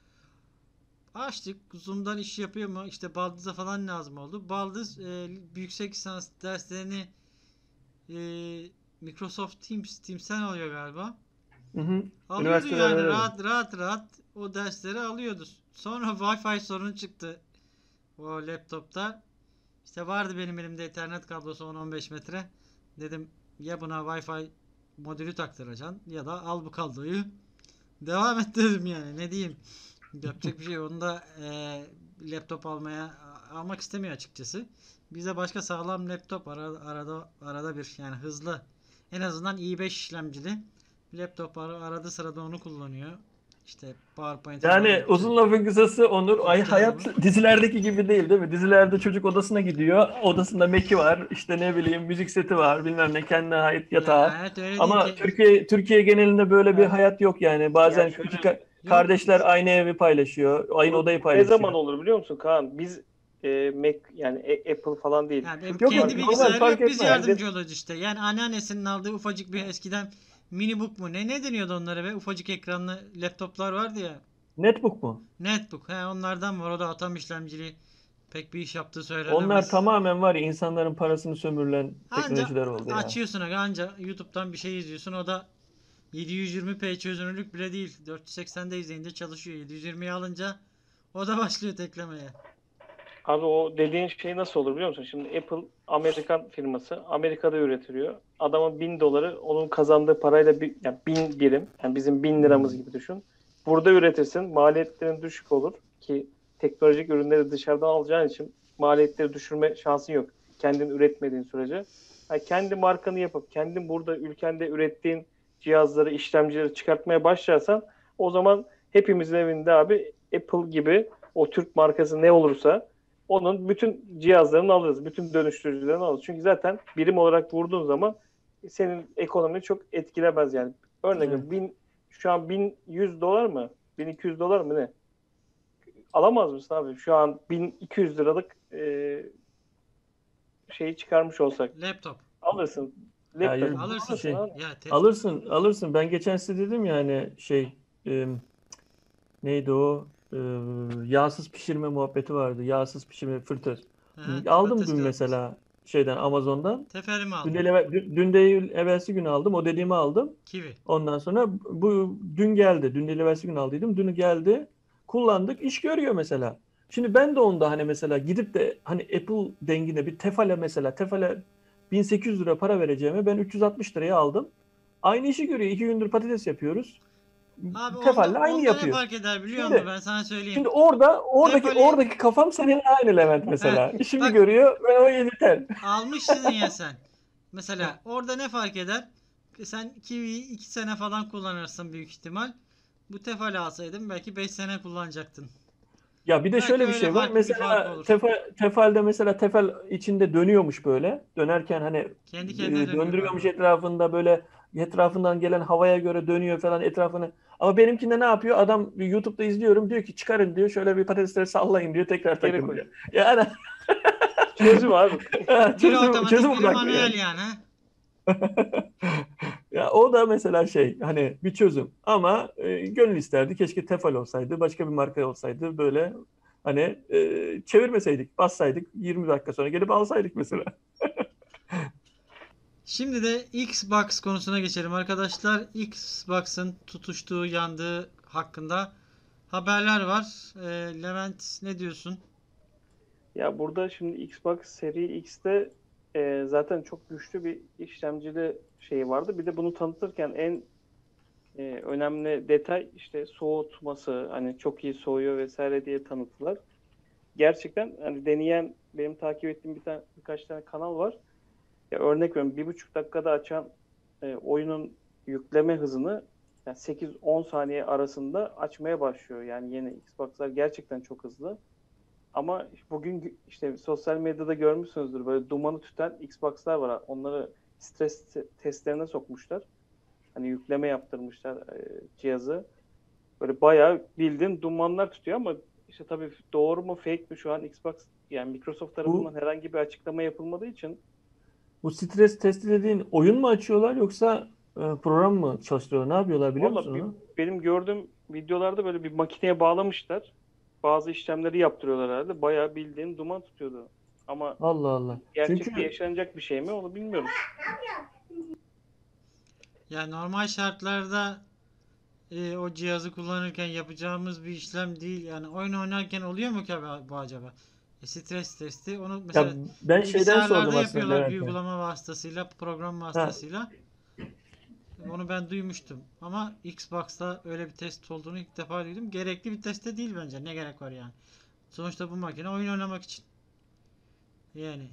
Açtık. Zoom'dan iş yapıyor mu? İşte Baldız'a falan lazım oldu. Baldız e, yüksek lisans derslerini e, Microsoft Teams, Teams'ten alıyor galiba.
Hı hı.
Alıyordu
Üniversiteler
yani
öyle mi?
rahat rahat rahat o dersleri alıyordu. Sonra Wi-Fi sorunu çıktı o laptopta. İşte vardı benim elimde Ethernet kablosu on on beş metre. Dedim ya buna Wi-Fi modülü taktıracaksın ya da al bu kabloyu. Devam et dedim yani, ne diyeyim. Yapacak bir şey yok. Onu da e, laptop almaya almak istemiyor açıkçası. Bize başka sağlam laptop arada arada arada bir, yani hızlı. En azından i beş işlemcili laptop ar- arada sırada onu kullanıyor. İşte PowerPoint falan
Yani
yapacak.
uzun lafın kısası Onur, ay
Yapacağız
hayat
mı?
dizilerdeki gibi değil değil mi? Dizilerde çocuk odasına gidiyor. Odasında Mac'i var. İşte ne bileyim müzik seti var. Bilmem ne kendine ait
Ya
yatağı.
evet, öyle değil
Ama
ki.
Türkiye Türkiye genelinde böyle bir
Ha,
hayat yok yani.
ya
Bazen küçük
şöyle
Yok.
kardeşler aynı evi paylaşıyor. Aynı
bu
odayı
ne zaman
paylaşıyor.
olur biliyor musun Kaan? Biz e, Mac yani A- Apple falan değil.
Yani benim
Yok
Türkiye
yok
kendi
normal
bilgisayarı
fark
yok, biz
etmez.
kendi
yardımcı oluyoruz işte. Yani anneannesinin aldığı ufacık bir eskiden mini book mu ne ne deniyordu onlara be? Ufacık ekranlı laptoplar vardı ya.
Netbook mu?
Netbook. He, onlardan var. O da atom işlemcili. Pek bir iş yaptığı
Onlar
söylenemez.
tamamen var ya insanların parasını sömürülen
Anca
teknolojiler oldu ya.
açıyorsun aga, anca YouTube'dan bir şey izliyorsun. O da yedi yüz yirmi p çözünürlük bile değil. dört yüz seksende izleyince çalışıyor. yedi yüz yirmiyi alınca o da başlıyor teklemeye.
abi o dediğin şey nasıl olur biliyor musun? Şimdi Apple Amerikan firması. Amerika'da üretiliyor. Adamın bin doları onun kazandığı parayla bir, yani bin birim. Yani bizim bin liramız gibi düşün. Burada üretirsin. Maliyetlerin düşük olur ki teknolojik ürünleri dışarıdan alacağın için maliyetleri düşürme şansın yok. Kendin üretmediğin sürece. Yani kendi markanı yapıp kendin burada ülkende ürettiğin cihazları, işlemcileri çıkartmaya başlarsan o zaman hepimizin evinde abi Apple gibi o Türk markası ne olursa onun bütün cihazlarını alırız. Bütün dönüştürücülerini alırız. Çünkü zaten birim olarak vurduğun zaman senin ekonomini çok etkilemez yani. Örnek
Evet.
veriyorum. Bin, şu an bin yüz dolar mı? bin iki yüz dolar mı ne? Alamaz mısın abi? Şu an bin iki yüz liralık e, şeyi çıkarmış olsak.
Laptop.
Alırsın.
Ya
Laptop
y-
Alırsın.
alırsın
şey
abi.
Ya te-
alırsın alırsın. Ben geçen size dedim ya hani şey e, neydi o? E, yağsız pişirme muhabbeti vardı. Yağsız pişirme fırtır.
Aha,
Aldım
patates
dün
kızartması.
mesela şeyden Amazon'dan.
Teferimi
Dün
aldın.
değil, eve- dün, dün değil evvelsi gün aldım. O dediğimi aldım.
Kiwi.
Ondan sonra bu dün geldi. Dün değil evvelsi gün aldıydım. Dünü geldi. Kullandık. İş görüyor mesela. Şimdi ben de onda hani mesela gidip de hani Apple dengine bir Tefal'e mesela Tefal'e bin sekiz yüz lira para vereceğime ben üç yüz altmış liraya aldım. Aynı işi görüyor. İki gündür patates yapıyoruz.
Abi onda
Tefal'le aynı
onda ne
yapıyor.
fark eder biliyor musun?
Şimdi
Ben sana söyleyeyim.
şimdi orada oradaki
Tefali
oradaki kafam senin aynı Levent
Heh,
mesela. İşimi
bak,
görüyor ve o yeter.
almışsın ya sen. Mesela orada ne fark eder? Sen Kiwi'yi iki sene falan kullanırsın büyük ihtimal. Bu Tefal alsaydın belki beş sene kullanacaktın.
Ya bir de
Belki
şöyle bir
öyle
şey var.
farklı bir fark
Mesela
olur.
tefal, tefalde mesela tefal içinde dönüyormuş böyle. Dönerken hani
Kendi
e,
kendine dönüyor
döndürüyormuş
galiba.
etrafında böyle etrafından gelen havaya göre dönüyor falan etrafını. Ama benimkinde ne yapıyor? Adam YouTube'da izliyorum diyor ki çıkarın diyor şöyle bir patatesleri sallayın diyor tekrar
Geri
takın
koy.
diyor. Yani
Çözüm abi.
Biri
çözüm
otomatik,
çözüm
biri
odaklı
manuel
yani.
yani. Ha?
Ya o da mesela şey hani bir çözüm ama e, gönül isterdi keşke Tefal olsaydı başka bir marka olsaydı böyle hani e, çevirmeseydik bassaydık yirmi dakika sonra gelip alsaydık mesela.
Şimdi de Xbox konusuna geçelim arkadaşlar. Xbox'ın tutuştuğu, yandığı hakkında haberler var. Ee, Levent ne diyorsun?
Ya burada şimdi Xbox Seri X'te e, zaten çok güçlü bir işlemcili şey vardı. Bir de bunu tanıtırken en e, önemli detay işte soğutması, hani çok iyi soğuyor vesaire diye tanıttılar. Gerçekten hani deneyen benim takip ettiğim bir tane birkaç tane kanal var. Ya örnek veriyorum bir buçuk dakikada açan e, oyunun yükleme hızını yani sekiz on saniye arasında açmaya başlıyor. Yani yeni Xbox'lar gerçekten çok hızlı. Ama bugün işte sosyal medyada görmüşsünüzdür böyle dumanı tüten Xbox'lar var. Onları stres testlerine sokmuşlar. Hani yükleme yaptırmışlar e, cihazı. Böyle bayağı bildiğin dumanlar tutuyor ama işte tabii doğru mu fake mi şu an Xbox yani Microsoft
Bu
tarafından herhangi bir açıklama yapılmadığı için
Bu stres testi dediğin oyun mu açıyorlar yoksa e, program mı çalıştırıyorlar? Ne yapıyorlar biliyor
Valla
musun
bir,
onu?
benim gördüğüm videolarda böyle bir makineye bağlamışlar. Bazı işlemleri yaptırıyorlar herhalde. Bayağı bildiğin duman tutuyordu. Ama
Allah Allah.
gerçekte
Çünkü
yaşanacak bir şey mi onu bilmiyorum.
Yani normal şartlarda e, o cihazı kullanırken yapacağımız bir işlem değil. Yani oyun oynarken oluyor mu ki bu bu acaba? E, stres testi onu
ya
mesela
ben şeyden
bilgisayarlarda
sordum aslında
yapıyorlar bir
Levent'e.
uygulama vasıtasıyla, program
Ha,
vasıtasıyla. Onu ben duymuştum. Ama Xbox'ta öyle bir test olduğunu ilk defa duydum. Gerekli bir test de değil bence. Ne gerek var yani? Sonuçta bu makine oyun oynamak için. Yani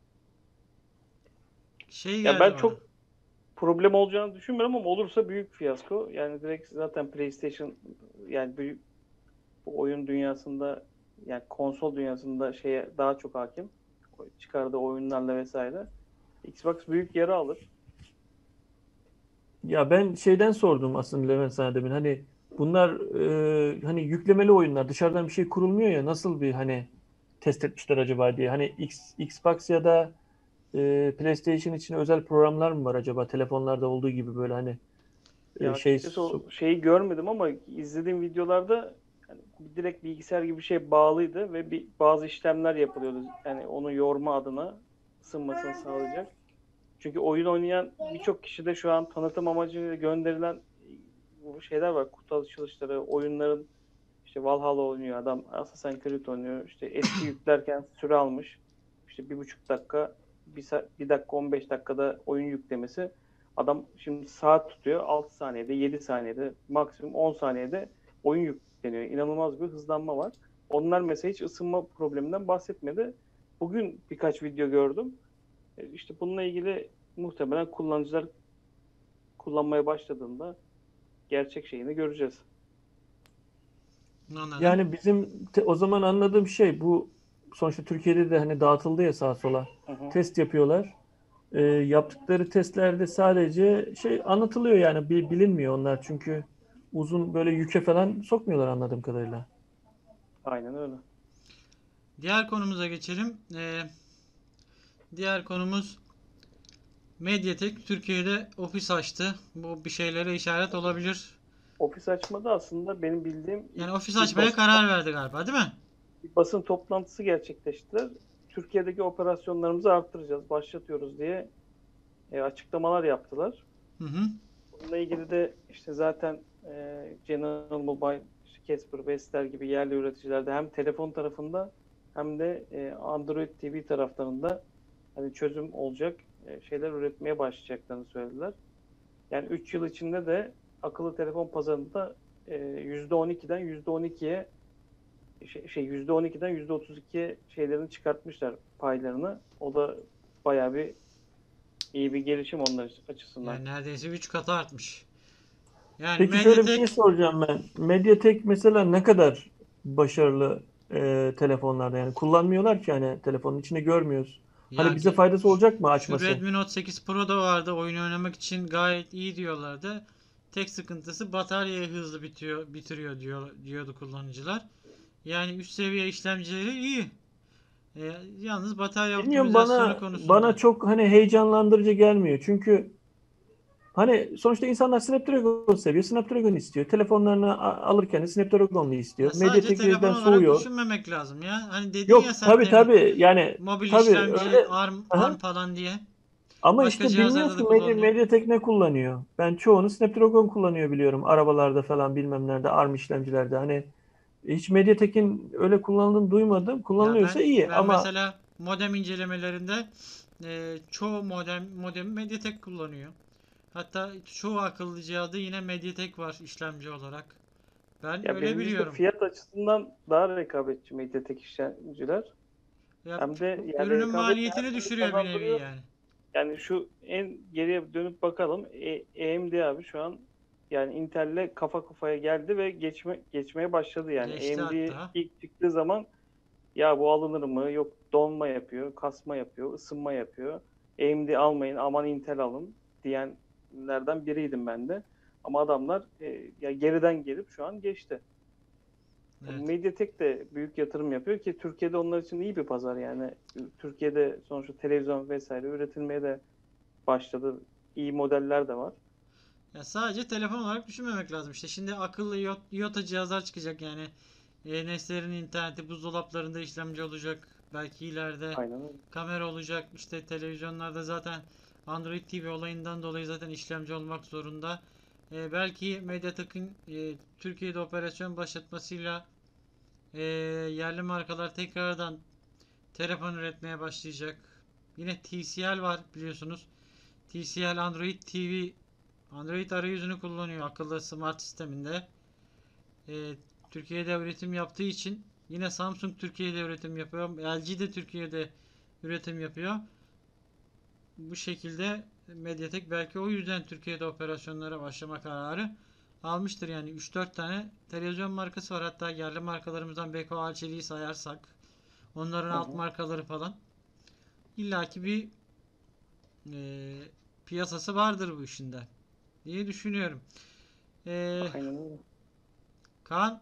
şey
Ya
geldi
ben
bana.
çok problem olacağını düşünmüyorum ama olursa büyük fiyasko. Yani direkt zaten PlayStation yani büyük bu oyun dünyasında yani konsol dünyasında şeye daha çok hakim. Çıkardığı oyunlarla vesaire. Xbox büyük yara alır.
ya ben şeyden sordum aslında Levent sana demin. Hani bunlar e, hani yüklemeli oyunlar dışarıdan bir şey kurulmuyor ya nasıl bir hani test etmişler acaba diye. Hani X, Xbox ya da e, PlayStation için özel programlar mı var acaba telefonlarda olduğu gibi böyle hani
Ya
e, şey
açıkçası o şeyi görmedim ama izlediğim videolarda yani direkt bilgisayar gibi bir şey bağlıydı ve bir, bazı işlemler yapılıyordu. Yani onu yorma adına ısınmasını sağlayacak. Çünkü oyun oynayan birçok kişi de şu an tanıtım amacıyla gönderilen bu şeyler var. Kutu açılışları, oyunların işte Valhalla oynuyor adam, Assassin's Creed oynuyor. İşte eski yüklerken süre almış. İşte bir buçuk dakika, bir, sa- bir dakika on beş dakikada oyun yüklemesi. Adam şimdi saat tutuyor. altı saniyede, yedi saniyede, maksimum on saniyede oyun yükleniyor. İnanılmaz bir hızlanma var. Onlar mesela hiç ısınma probleminden bahsetmedi. Bugün birkaç video gördüm. E, İşte bununla ilgili muhtemelen kullanıcılar kullanmaya başladığında gerçek şeyini göreceğiz.
Anladım.
yani bizim te- o zaman anladığım şey bu sonuçta Türkiye'de de hani dağıtıldı ya sağa sola.
Hı hı.
Test yapıyorlar. E, yaptıkları testlerde sadece şey anlatılıyor yani bir bilinmiyor onlar çünkü uzun böyle yüke falan sokmuyorlar anladığım kadarıyla.
Aynen öyle.
Diğer konumuza geçelim. Ee, diğer konumuz Mediatek Türkiye'de ofis açtı. Bu bir şeylere işaret olabilir.
Ofis açmada aslında benim bildiğim ilk
Yani ofis
bir
açmaya
basın,
karar verdi galiba, değil mi?
bir basın toplantısı gerçekleştiler. Türkiye'deki operasyonlarımızı arttıracağız, başlatıyoruz diye e, açıklamalar yaptılar.
Hı hı.
Bununla ilgili de işte zaten e, General Mobile, işte Casper, Vestel gibi yerli üreticilerde hem telefon tarafında hem de e, Android T V taraflarında hani çözüm olacak e, şeyler üretmeye başlayacaklarını söylediler. Yani üç yıl içinde de akıllı telefon pazarında e, yüzde on ikiden yüzde on ikiye şey, şey yüzde on ikiden yüzde otuz ikiye şeylerini çıkartmışlar paylarını. O da bayağı bir iyi bir gelişim onlar açısından.
Yani neredeyse üç katı artmış. Yani
Peki şöyle bir şey
Mediatek
soracağım ben. Mediatek mesela ne kadar başarılı e, telefonlarda yani kullanmıyorlar ki hani telefonun içine görmüyoruz.
ya
Hani bize
ge-
faydası olacak mı
şu
açması?
Redmi Note sekiz Pro da vardı. Oyun oynamak için gayet iyi diyorlardı. Tek sıkıntısı bataryayı hızlı bitiyor, bitiriyor diyor, diyordu kullanıcılar. Yani üst seviye işlemcileri iyi. E, yalnız batarya
Bilmiyorum
optimizasyonu
bana bana
konusunda.
çok hani heyecanlandırıcı gelmiyor. Çünkü hani sonuçta insanlar Snapdragon seviyor, Snapdragon istiyor. Telefonlarını a- alırken de Snapdragon'lu istiyor.
Ya sadece telefon
Mediatek'den
olarak
soğuyor.
düşünmemek lazım ya. Hani dedin ya
Yok
sen
tabii
temin
tabii yani
mobil
tabii
işlemci
öyle.
ARM ARM
Aha.
falan diye.
Ama
Başka
işte bilmiyoruz
cihazlarda
ki
da
Medi-
kullanılıyor.
Mediatek ne kullanıyor. Ben çoğunu Snapdragon kullanıyor biliyorum. Arabalarda falan bilmem nerede ARM işlemcilerde. Hani hiç Mediatek'in öyle kullanıldığını duymadım.
Ya
Kullanılıyorsa
ben
iyi
ben
ama
mesela modem incelemelerinde e, çoğu modem modemi MediaTek kullanıyor. Hatta çoğu akıllı cihazda yine MediaTek var işlemci olarak. Ben
Ya
öyle
birincisi
biliyorum.
fiyat açısından daha rekabetçi MediaTek işlemciler.
Ya
Hem de yani
ürünün
rekabet her
maliyetini
türlü
düşürüyor bir nevi
kazandırıyor.
yani.
Yani şu en geriye dönüp bakalım. E, AMD abi şu an yani Intel'le kafa kafaya geldi ve geçme, geçmeye başladı yani.
Geçti
A M D
hatta.
ilk çıktığı zaman ya bu alınır mı? Yok donma yapıyor, kasma yapıyor, ısınma yapıyor. A M D almayın aman Intel alın diyenlerden biriydim ben de. Ama adamlar e, ya geriden gelip şu an geçti.
Evet.
Mediatek de büyük yatırım yapıyor ki Türkiye'de onlar için iyi bir pazar yani. Türkiye'de sonuçta televizyon vesaire üretilmeye de başladı. İyi modeller de var.
Ya sadece telefon olarak düşünmemek lazım. İşte şimdi akıllı IO- IoT cihazlar çıkacak yani. E, nesnelerin interneti, buzdolaplarında işlemci olacak. Belki ileride
Aynen öyle.
kamera olacak. İşte televizyonlarda zaten Android T V olayından dolayı zaten işlemci olmak zorunda. E, belki Mediatek'in e, Türkiye'de operasyon başlatmasıyla e, yerli markalar tekrardan telefon üretmeye başlayacak. Yine T C L var biliyorsunuz. T C L Android T V Android arayüzünü kullanıyor akıllı smart sisteminde. Ee, Türkiye'de üretim yaptığı için yine Samsung Türkiye'de üretim yapıyor. L G de Türkiye'de üretim yapıyor. Bu şekilde Mediatek belki o yüzden Türkiye'de operasyonlara başlama kararı almıştır. Yani üç dört tane televizyon markası var. Hatta yerli markalarımızdan Beko, Alçeli'yi sayarsak onların
Hı
alt
hı.
markaları falan. İlla ki bir e, piyasası vardır bu işinde diye düşünüyorum. Ee,
Aynen öyle.
Kaan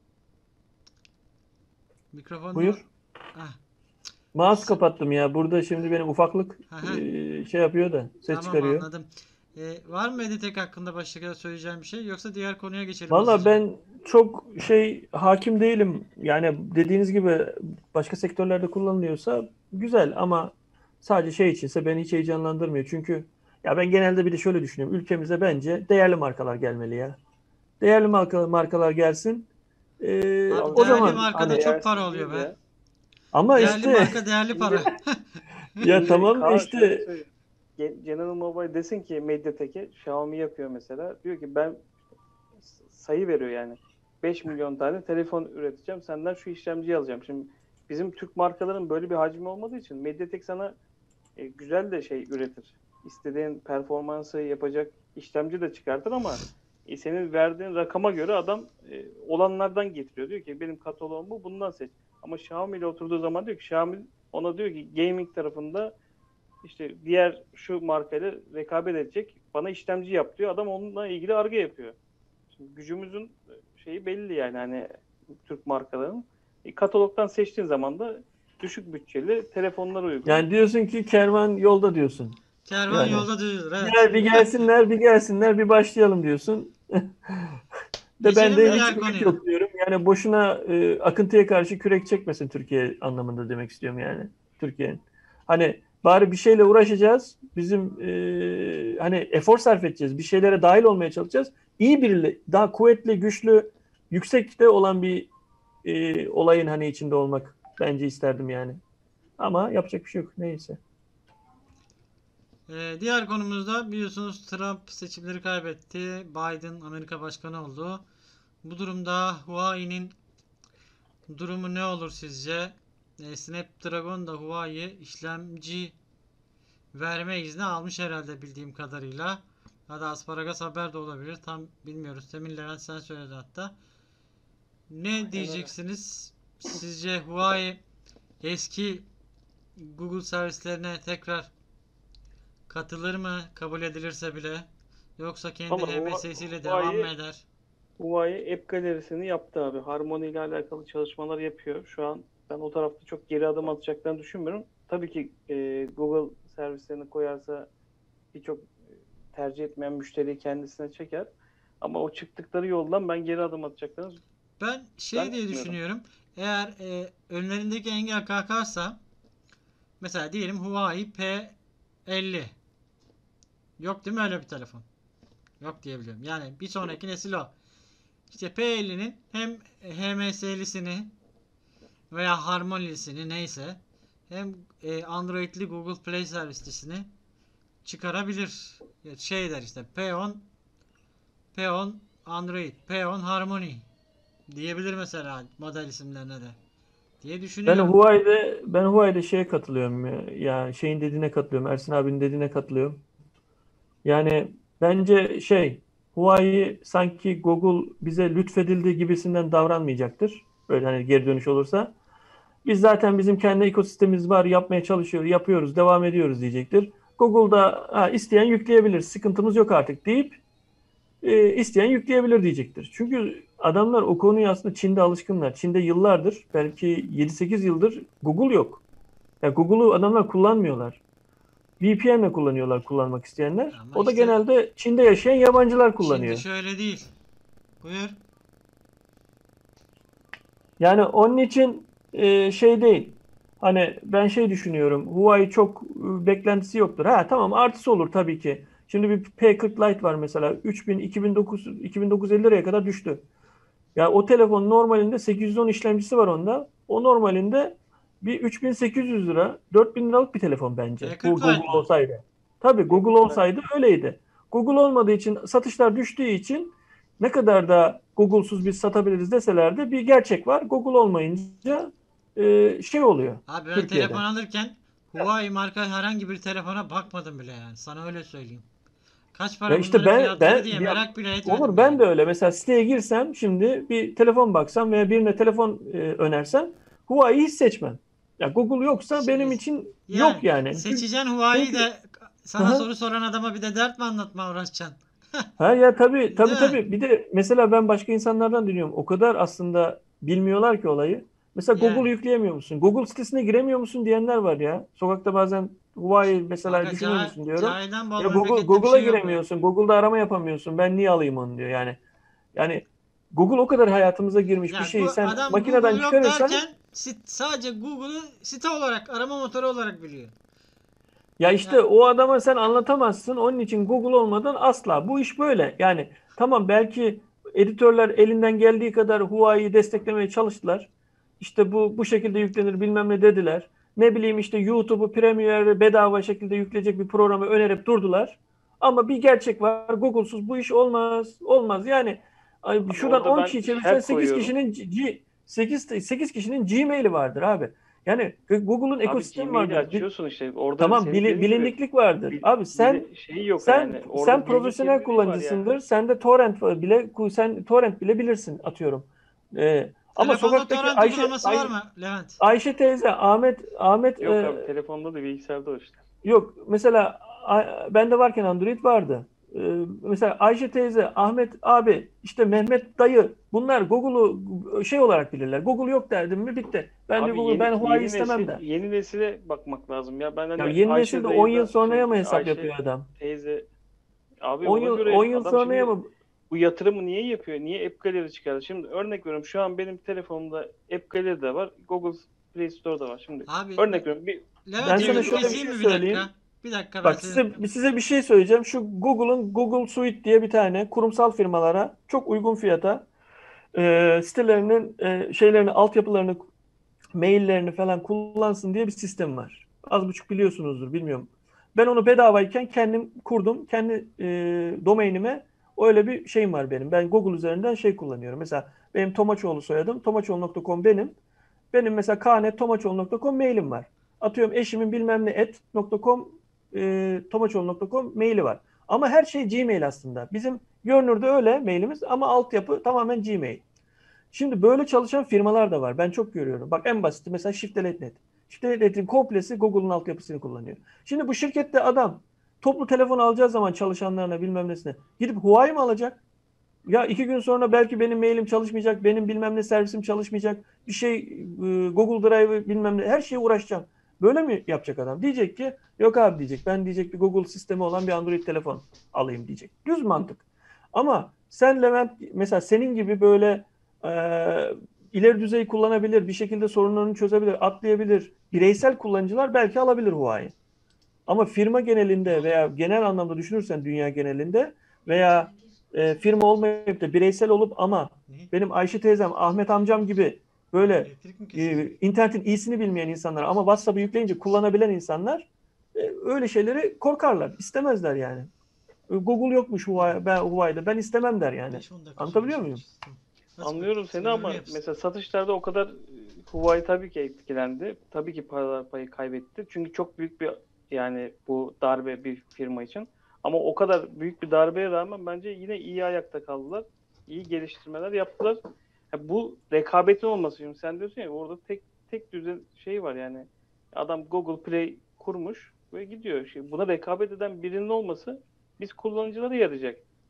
mikrofonunu
Buyur.
Heh,
Mouse
s-
kapattım ya. Burada şimdi benim ufaklık
heh, heh,
e, şey yapıyor da ses
tamam
çıkarıyor.
anladım. Ee, var mı Mediatek hakkında başka söyleyeceğim bir şey yoksa diğer konuya geçelim
Valla
hızlıca.
ben çok şey hakim değilim. Yani dediğiniz gibi başka sektörlerde kullanılıyorsa güzel ama sadece şey içinse beni hiç heyecanlandırmıyor. Çünkü ya ben genelde bir de şöyle düşünüyorum. Ülkemize bence değerli markalar gelmeli ya. Değerli markalar, markalar gelsin. Ee,
Abi
Abi
o
değerli
zaman
markada
hani
çok para
değersiz
oluyor
değil
be.
ya.
ama
Değerli
işte
marka değerli para.
Şimdi
ya
şimdi
tamam da
Kaan şöyle
işte
söyleyeyim. Ge- General Mobile desin ki Mediatek'e Xiaomi yapıyor mesela. Diyor ki ben sayı veriyor yani. beş milyon tane telefon üreteceğim. Senden şu işlemciyi alacağım. Şimdi bizim Türk markaların böyle bir hacmi olmadığı için Mediatek sana e, güzel de şey üretir. İstediğin performansı yapacak işlemci de çıkartır ama e, senin verdiğin rakama göre adam e, olanlardan getiriyor. Diyor ki benim kataloğum bu, bundan seç. Ama Xiaomi ile oturduğu zaman diyor ki Xiaomi ona diyor ki gaming tarafında işte diğer şu markayla rekabet edecek. Bana işlemci yap diyor. Adam onunla ilgili arge yapıyor. Şimdi gücümüzün şeyi belli yani hani Türk markalarının. E, katalogdan seçtiğin zaman da düşük bütçeli telefonlara uygun.
yani diyorsun ki kervan yolda diyorsun.
Kervan
Yani
yolda düzülür. Evet.
gel bir gelsinler bir gelsinler bir başlayalım diyorsun. De ben
Geçelim
de
mi
hiç
diğer
ümit
konuya?
yok diyorum. Yani boşuna e, akıntıya karşı kürek çekmesin Türkiye anlamında demek istiyorum yani. Türkiye'nin. Hani bari bir şeyle uğraşacağız. Bizim e, hani efor sarf edeceğiz. Bir şeylere dahil olmaya çalışacağız. İyi biriyle, daha kuvvetli, güçlü, yüksekte olan bir e, olayın hani içinde olmak bence isterdim yani. Ama yapacak bir şey yok. Neyse.
Ee, diğer konumuzda biliyorsunuz Trump seçimleri kaybetti. Biden Amerika Başkanı oldu. Bu durumda Huawei'nin durumu ne olur sizce? E, Snapdragon da Huawei işlemci verme izni almış herhalde bildiğim kadarıyla. Ya da asparagas haber de olabilir. Tam bilmiyoruz. Temin Levent sen söyledi hatta. Ne
Aynen öyle.
diyeceksiniz? Sizce Huawei eski Google servislerine tekrar katılır mı? Kabul edilirse bile. Yoksa kendi
Valla Huawei,
H M S'siyle devam mı
Huawei
eder?
Huawei App Galerisini yaptı abi. Harmony ile alakalı çalışmalar yapıyor. Şu an ben o tarafta çok geri adım atacaklarını düşünmüyorum. Tabii ki e, Google servislerini koyarsa birçok tercih etmeyen müşteriyi kendisine çeker. Ama o çıktıkları yoldan ben geri adım atacaklarını
Ben şey diye
zannetmiyorum.
düşünüyorum. Eğer e, önlerindeki engel kalkarsa mesela diyelim Huawei P elli. Yok değil mi öyle bir telefon? Yok diye biliyorum. Yani bir sonraki nesil o. İşte P ellinin hem H M S'lisini veya Harmony'lisini neyse hem e, Android'li Google Play servislisini çıkarabilir. Ya şey der işte P on P on Android, P on Harmony diyebilir mesela model isimlerine de diye
Ben
düşünüyorum.
Huawei'de ben Huawei'de şeye katılıyorum ya. Ya şeyin dediğine katılıyorum. Ersin abinin dediğine katılıyorum. Yani bence şey Huawei sanki Google bize lütfedildi gibisinden davranmayacaktır. Böyle hani geri dönüş olursa. Biz zaten bizim kendi ekosistemimiz var, yapmaya çalışıyoruz, yapıyoruz, devam ediyoruz diyecektir. Google'da ha, isteyen yükleyebilir, sıkıntımız yok artık deyip e, isteyen yükleyebilir diyecektir. Çünkü adamlar o konuya aslında Çin'de alışkınlar. Çin'de yıllardır, belki yedi sekiz yıldır Google yok. Ya Google'u adamlar kullanmıyorlar. V P N ile kullanıyorlar kullanmak isteyenler.
Ama
O da
işte
genelde Çin'de yaşayan yabancılar
şimdi
kullanıyor.
şöyle değil. Buyur.
Yani onun için e, şey değil. Hani ben şey düşünüyorum. Huawei çok e, beklentisi yoktur. Ha tamam, artısı olur tabii ki. Şimdi bir P kırk Lite var mesela. üç bin, iki bin dokuz, iki bin dokuz yüz elli liraya kadar düştü. Ya o telefon normalinde sekiz yüz on işlemcisi var onda. O normalinde bir üç bin sekiz yüz lira, dört bin liralık bir telefon bence.
P kırk
Bu Google
Lite mı?
olsaydı. Tabii Google
Peki,
olsaydı öyleydi. Google olmadığı için, satışlar düştüğü için ne kadar da Google'suz biz satabiliriz deseler de bir gerçek var. Google olmayınca e, şey oluyor
Abi ben telefon
Türkiye'de.
alırken Huawei marka herhangi bir telefona bakmadım bile yani. Sana öyle söyleyeyim. Kaç
Ya
para
işte
bunların
ben
fiyatları
ben
diye
ya,
merak bile
olur
etmedim
ben
yani.
de öyle. Mesela siteye girsem şimdi bir telefon baksam veya birine telefon e, önersem Huawei'yi hiç seçmem. Ya Google yoksa benim
Şimdi
için
yani
yok yani. Çünkü,
seçeceksin Huawei'yi
çünkü
de sana
aha,
soru soran adama bir de dert mi anlatma uğraşacaksın?
ha ya tabii
Değil
tabii
mi?
tabii. Bir de mesela ben başka insanlardan dinliyorum. O kadar aslında bilmiyorlar ki olayı. Mesela
Yani.
Google yükleyemiyor musun? Google sitesine giremiyor musun diyenler var ya. Sokakta bazen Huawei mesela
Kanka
düşünür
cah
müsün diyorum.
cahilden bol
Ya Google
memlekette bir
Google'a
şey yok be.
giremiyorsun. Google'da arama yapamıyorsun. Ben niye alayım onu diyor. Yani yani Google o kadar hayatımıza girmiş bir
Ya
şeyi
gu-
sen
adam
makineden
Google yok
çıkarırsan,
derken sit- sadece Google'ı site olarak arama motoru olarak biliyor.
ya işte
Ya,
o adama sen anlatamazsın. Onun için Google olmadan asla. Bu iş böyle. Yani tamam, belki editörler elinden geldiği kadar Huawei'yi desteklemeye çalıştılar. İşte bu bu şekilde yüklenir bilmem ne dediler. Ne bileyim işte YouTube'u Premiere'e bedava şekilde yükleyecek bir programı önerip durdular. Ama bir gerçek var. Google'suz bu iş olmaz. Olmaz. Yani ay,
abi
şuradan
orada
on
ben
kişi çevirsen
şer
sekiz
koyuyorum.
kişinin G, sekiz, sekiz kişinin Gmail'i vardır abi. Yani Google'un
Abi
ekosistemi
Gmail'i
vardır. Bir,
açıyorsun işte. Orada
tamam,
senin
bili-
dediğin gibi
bilindiklik vardır.
bil,
Abi sen
bili- şey yok
sen
yani.
sen
Orada bilgi
profesyonel
kirliliği var
kullanıcısındır.
yani.
Sen de torrent bile sen torrent bile bilirsin atıyorum. Ee, ama
telefonda
sokaktaki
torrent
Ayşe
uygulaması var
Ay-
mı Levent?
Ayşe teyze, Ahmet Ahmet
Yok
e,
abi, telefonda da bilgisayarda o işte.
yok. Mesela A- bende varken Android vardı. Ee, mesela Ayşe teyze, Ahmet abi, işte Mehmet dayı, bunlar Google'u şey olarak bilirler. Google yok derdim mi bitti. Ben de
Abi
Google,
yeni
ben Huawei
yeni
istemem
nesil
der.
yeni nesile bakmak lazım ya. Ben
Ya
hani
yeni nesil
Ayşe
de on
dayı
yıl
da
sonraya mı
şey
hesap
Ayşe
yapıyor adam?
teyze abi,
10
ona
yıl on
göre
yıl
adam
sonraya
şimdi
mı?
bu yatırımı niye yapıyor? Niye App Gallery çıkardı? Şimdi örnek veriyorum, şu an benim telefonumda App Gallery de var. Google Play Store'da var. Şimdi
Abi
örnek veriyorum, bir
Ben
Levent
sana
sözünü
video
şöyle bir
keseyim
şey
mi bir
söyleyeyim.
dakika? Bir dakika ben
Bak
seni.
size size bir şey söyleyeceğim. Şu Google'ın Google Suite diye bir tane kurumsal firmalara çok uygun fiyata e, sitelerinin e, şeylerini, altyapılarını, maillerini falan kullansın diye bir sistem var. Az buçuk biliyorsunuzdur, bilmiyorum. Ben onu bedavayken kendim kurdum. Kendi e, domainime öyle bir şeyim var benim. Ben Google üzerinden şey kullanıyorum. Mesela benim Tomaçoğlu soyadım. tomaçoğlu nokta com benim. Benim mesela k net tomaçoğlu nokta com mailim var. Atıyorum eşimin bilmem ne et nokta com e, tomaçoğlu nokta com maili var. Ama her şey Gmail aslında. Bizim görünürde öyle mailimiz ama altyapı tamamen Gmail. Şimdi böyle çalışan firmalar da var. Ben çok görüyorum. Bak en basiti mesela Shiftelet nokta net. Shiftelet nokta net'in komplesi Google'un altyapısını kullanıyor. Şimdi bu şirkette adam toplu telefon alacağı zaman çalışanlarına bilmem nesine gidip Huawei mi alacak? Ya iki gün sonra belki benim mailim çalışmayacak, benim bilmem ne servisim çalışmayacak, bir şey e, Google Drive bilmem ne, her şeye uğraşacağım. Böyle mi yapacak adam? Diyecek ki yok abi, diyecek, ben diyecek bir Google sistemi olan bir Android telefon alayım diyecek. Düz mantık. Ama sen Levent mesela senin gibi böyle e, ileri düzey kullanabilir, bir şekilde sorunlarını çözebilir, atlayabilir bireysel kullanıcılar belki alabilir Huawei. Ama firma genelinde veya genel anlamda düşünürsen dünya genelinde veya e, firma olmayıp da bireysel olup ama
Ne?
benim Ayşe teyzem, Ahmet amcam gibi böyle
Elektrik mi
e,
kesilecek?
internetin iyisini bilmeyen insanlar ama WhatsApp'ı yükleyince kullanabilen insanlar e, öyle şeyleri korkarlar, istemezler yani. E, Google yokmuş Huawei, ben, Huawei'de, ben istemem der yani.
beş on dakika sonra
Anlatabiliyor muyum?
çıkacağız. Tamam. Aç bakayım.
anlıyorum seni
Sözünü
ama
yapsın.
mesela satışlarda o kadar e, Huawei tabii ki etkilendi. Tabii ki paralar payı kaybetti. Çünkü çok büyük bir, yani bu darbe bir firma için. Ama o kadar büyük bir darbeye rağmen bence yine iyi ayakta kaldılar. İyi geliştirmeler yaptılar. Ha, bu rekabetin olması. Şimdi sen diyorsun ya, orada tek tek düzen şey var yani. Adam Google Play kurmuş ve gidiyor. Şimdi buna rekabet eden birinin olması biz kullanıcılara yarayacak.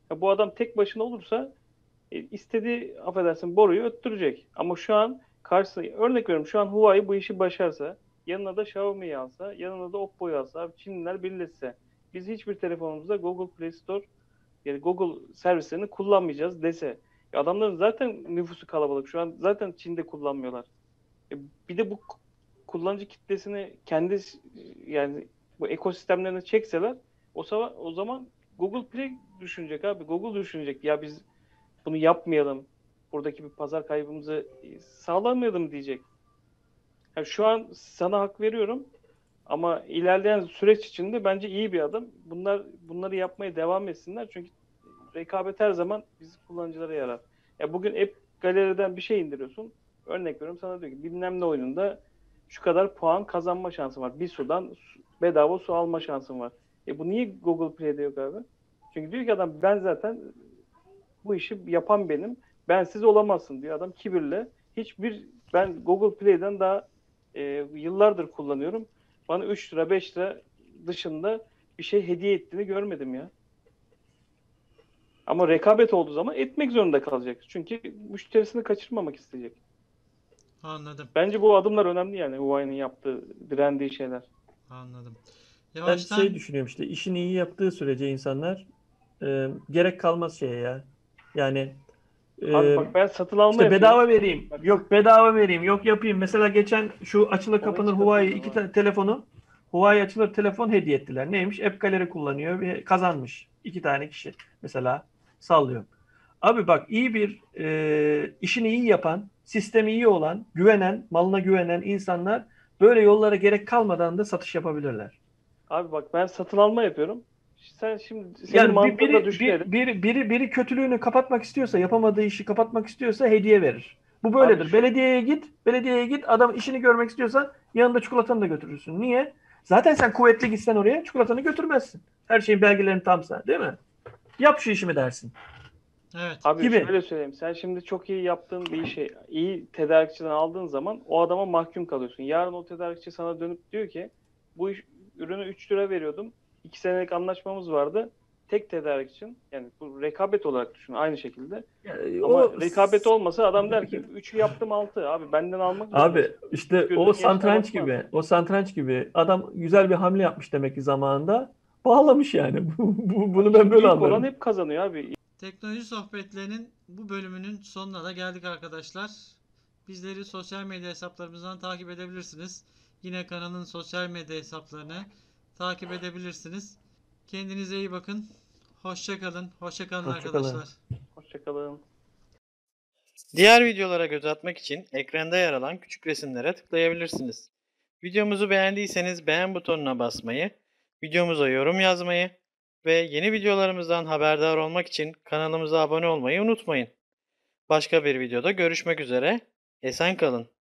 Ya bu adam tek başına olursa e, istediği, affedersin, boruyu öttürecek. Ama şu an karşısına, örnek veriyorum, şu an Huawei bu işi başarsa, yanına da Xiaomi'yi alsa, yanına da Oppo'yu alsa, abi Çinliler birleşse, biz hiçbir telefonumuzda Google Play Store, yani Google servislerini kullanmayacağız dese. Ya adamların zaten nüfusu kalabalık. Şu an zaten Çin'de kullanmıyorlar. E, bir de bu k- kullanıcı kitlesini kendi s- yani bu ekosistemlerine çekseler, o zaman o zaman Google Play düşünecek abi. Google düşünecek. Ya biz bunu yapmayalım. Buradaki bir pazar kaybımızı e, sağlamayalım diyecek. Yani şu an sana hak veriyorum ama ilerleyen süreç içinde bence iyi bir adım. Bunlar bunları yapmaya devam etsinler çünkü rekabet her zaman biz kullanıcılara yarar. Ya bugün App Gallery'den bir şey indiriyorsun. Örnek veriyorum, sana diyor ki bilmem ne oyununda şu kadar puan kazanma şansın var. Bir sudan su- bedava su alma şansın var. E bu niye Google Play'de yok abi? Çünkü diyor ki adam, ben zaten bu işi yapan benim. Bensiz olamazsın diyor adam kibirle. Hiçbir, ben Google Play'den daha e, yıllardır kullanıyorum. Bana üç lira beş lira dışında bir şey hediye ettiğini görmedim ya. Ama rekabet olduğu zaman etmek zorunda kalacak. Çünkü müşterisini kaçırmamak isteyecek.
Anladım.
Bence bu adımlar önemli yani, Huawei'nin yaptığı, direndiği şeyler.
Anladım.
Ben
Yavaştan
şey düşünüyorum, işte işini iyi yaptığı sürece insanlar e, gerek kalmaz şeye ya. Yani
Abi
e,
bak, ben satın alma
işte
yapıyorum.
bedava vereyim,
Bak,
yok bedava vereyim, yok yapayım. Mesela geçen şu açılır
ona
kapanır
hiç
Huawei
katılmıyorum
iki
abi.
tane telefonu, Huawei açılır telefon hediye ettiler. Neymiş? App Gallery kullanıyor ve kazanmış. İki tane kişi mesela, sallıyorum. Abi bak, iyi bir e, işini iyi yapan, sistemi iyi olan, güvenen, malına güvenen insanlar böyle yollara gerek kalmadan da satış yapabilirler.
Abi bak, ben satın alma yapıyorum. Sen şimdi, senin
Yani bir,
mantığını da
biri, bir,
düşünelim.
biri, biri, biri kötülüğünü kapatmak istiyorsa, yapamadığı işi kapatmak istiyorsa hediye verir. Bu
Abi
böyledir.
şu,
Belediyeye git, belediyeye git, adam işini görmek istiyorsa yanında çikolatanı da götürürsün. Niye? Zaten sen kuvvetli gitsen oraya çikolatanı götürmezsin. Her şeyin belgelerin tamsa, değil mi? Yap şu işimi dersin.
evet.
abi
Gibi.
şöyle söyleyeyim. Sen şimdi çok iyi yaptığın bir işi iyi tedarikçiden aldığın zaman o adama mahkum kalıyorsun. Yarın o tedarikçi sana dönüp diyor ki, bu iş, ürünü üç lira veriyordum. iki senelik anlaşmamız vardı. Tek tedarik için. Yani bu rekabet olarak düşün aynı şekilde.
Yani
Ama
o
rekabet olmasa adam der ki üçü yaptım altı. Abi benden almak
abi
zorundasın.
işte o
Gözünün yaşına
satranç
bakmaz.
gibi, o satranç gibi adam güzel bir hamle yapmış demek ki zamanında. Bağlamış yani. Bu- bu-
Abi
Bunu ben
işte
böyle
büyük olan
anlarım.
hep kazanıyor abi.
Teknoloji sohbetlerinin bu bölümünün sonuna da geldik arkadaşlar. Bizleri sosyal medya hesaplarımızdan takip edebilirsiniz. Yine kanalın sosyal medya hesaplarını takip edebilirsiniz. Kendinize iyi bakın. Hoşça kalın. Hoşça kalın
Hoşçakalın.
arkadaşlar.
Hoşçakalın.
Diğer videolara göz atmak için ekranda yer alan küçük resimlere tıklayabilirsiniz. Videomuzu beğendiyseniz beğen butonuna basmayı, videomuza yorum yazmayı ve yeni videolarımızdan haberdar olmak için kanalımıza abone olmayı unutmayın. Başka bir videoda görüşmek üzere. Esen kalın.